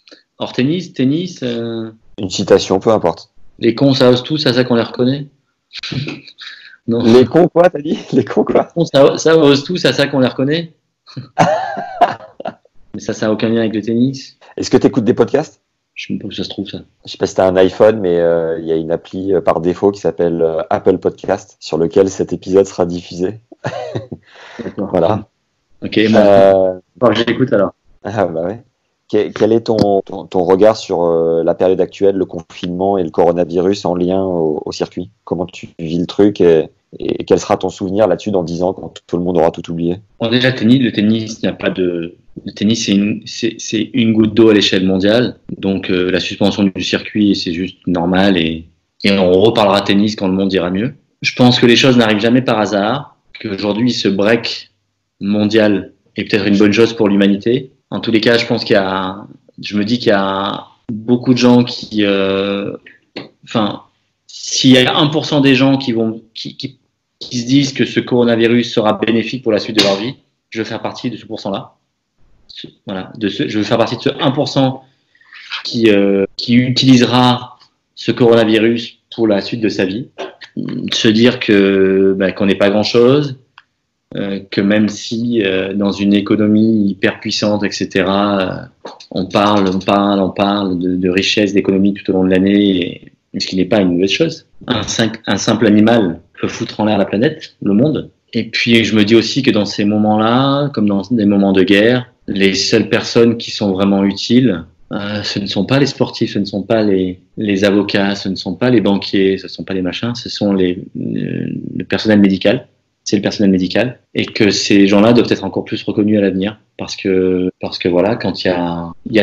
Hors tennis. Une citation, peu importe. Les cons, ça ose tout, c'est à ça qu'on les reconnaît. Non. Les cons, quoi, t'as dit? Les cons, quoi? Ça ose tout, c'est à ça qu'on les reconnaît. Mais ça n'a aucun lien avec le tennis. Est-ce que tu écoutes des podcasts? Je ne sais pas où ça se trouve, ça. Je sais pas si tu as un iPhone, mais il y a une appli par défaut qui s'appelle Apple Podcast, sur lequel cet épisode sera diffusé. D'accord. Voilà. Ok, moi, j'écoute alors. Ah bah ouais. Quel est ton regard sur la période actuelle, le confinement et le coronavirus en lien au circuit? Comment tu vis le truc et quel sera ton souvenir là-dessus dans 10 ans quand tout le monde aura tout oublié? Bon, déjà, le tennis, il n'y a pas de. Le tennis, c'est une goutte d'eau à l'échelle mondiale. Donc, la suspension du circuit, c'est juste normal et on reparlera tennis quand le monde ira mieux. Je pense que les choses n'arrivent jamais par hasard, qu'aujourd'hui, ce break mondial est peut-être une bonne chose pour l'humanité. En tous les cas, je me dis qu'il y a beaucoup de gens qui, s'il y a 1% des gens qui se disent que ce coronavirus sera bénéfique pour la suite de leur vie, je veux faire partie de ce pourcent-là. Voilà, je veux faire partie de ce 1% qui utilisera ce coronavirus pour la suite de sa vie. Se dire qu'on n'est pas grand-chose, que même si dans une économie hyper puissante, etc., on parle de richesse, d'économie tout au long de l'année, ce qui n'est pas une mauvaise chose. Un simple animal peut foutre en l'air la planète, le monde. Et puis je me dis aussi que dans ces moments-là, comme dans des moments de guerre, les seules personnes qui sont vraiment utiles, ce ne sont pas les sportifs, ce ne sont pas les avocats, ce ne sont pas les banquiers, ce ne sont pas les machins, ce sont le personnel médical. C'est le personnel médical, et que ces gens-là doivent être encore plus reconnus à l'avenir, parce que voilà, quand il y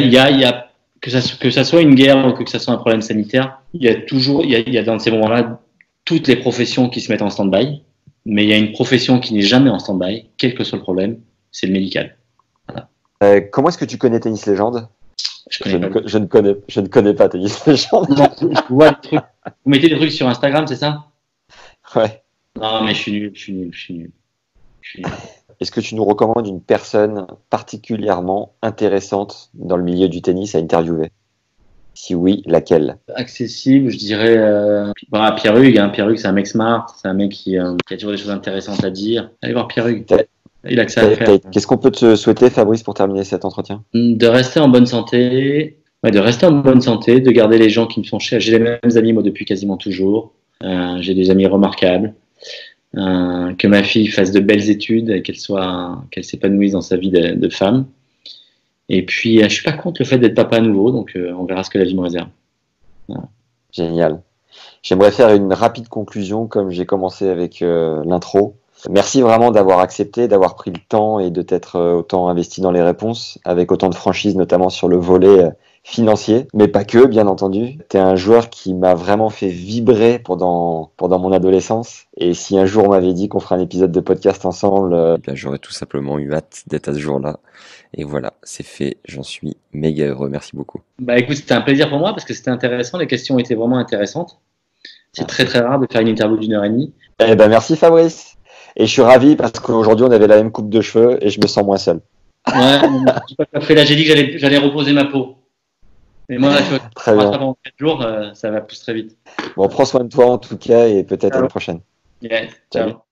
a que ça soit une guerre ou que ça soit un problème sanitaire, il y a dans ces moments-là toutes les professions qui se mettent en stand-by, mais il y a une profession qui n'est jamais en stand-by, quel que soit le problème, c'est le médical. Voilà. Comment est-ce que tu connais Tennis Légende? Je ne connais pas Tennis Légende. Non, je vois des trucs. Vous mettez des trucs sur Instagram, c'est ça? Ouais. Non, mais je suis nul. Est-ce que tu nous recommandes une personne particulièrement intéressante dans le milieu du tennis à interviewer? Si oui, laquelle? Accessible, je dirais Pierre Hugues. Pierre Hugues, c'est un mec smart, c'est un mec qui a toujours des choses intéressantes à dire. Allez voir Pierre Hugues. Il a que ça à faire. Qu'est-ce qu'on peut te souhaiter, Fabrice, pour terminer cet entretien? De rester en bonne santé. Ouais, de garder les gens qui me sont chers. J'ai les mêmes amis, moi, depuis quasiment toujours. J'ai des amis remarquables. Que ma fille fasse de belles études, qu'elle s'épanouisse dans sa vie de femme. Et puis, je suis pas contre le fait d'être papa à nouveau, donc on verra ce que la vie me réserve. Voilà. Génial. J'aimerais faire une rapide conclusion, comme j'ai commencé avec l'intro. Merci vraiment d'avoir accepté, d'avoir pris le temps et de t'être autant investi dans les réponses, avec autant de franchise, notamment sur le volet financier, mais pas que, bien entendu. T'es un joueur qui m'a vraiment fait vibrer pendant mon adolescence. Et si un jour on m'avait dit qu'on ferait un épisode de podcast ensemble, j'aurais tout simplement eu hâte d'être à ce jour-là. Et voilà, c'est fait. J'en suis méga heureux. Merci beaucoup. Bah écoute, c'était un plaisir pour moi parce que c'était intéressant. Les questions étaient vraiment intéressantes. C'est très très rare de faire une interview d'1h30. Eh ben merci Fabrice. Et je suis ravi parce qu'aujourd'hui on avait la même coupe de cheveux et je me sens moins seul. Ouais, j'ai pas fait là. J'ai dit que j'allais reposer ma peau. Mais moi, là, tu vois, très bien. Pendant 4 jours, ça va pousser très vite. Bon, prends soin de toi en tout cas et peut-être à la prochaine. Yes, ciao.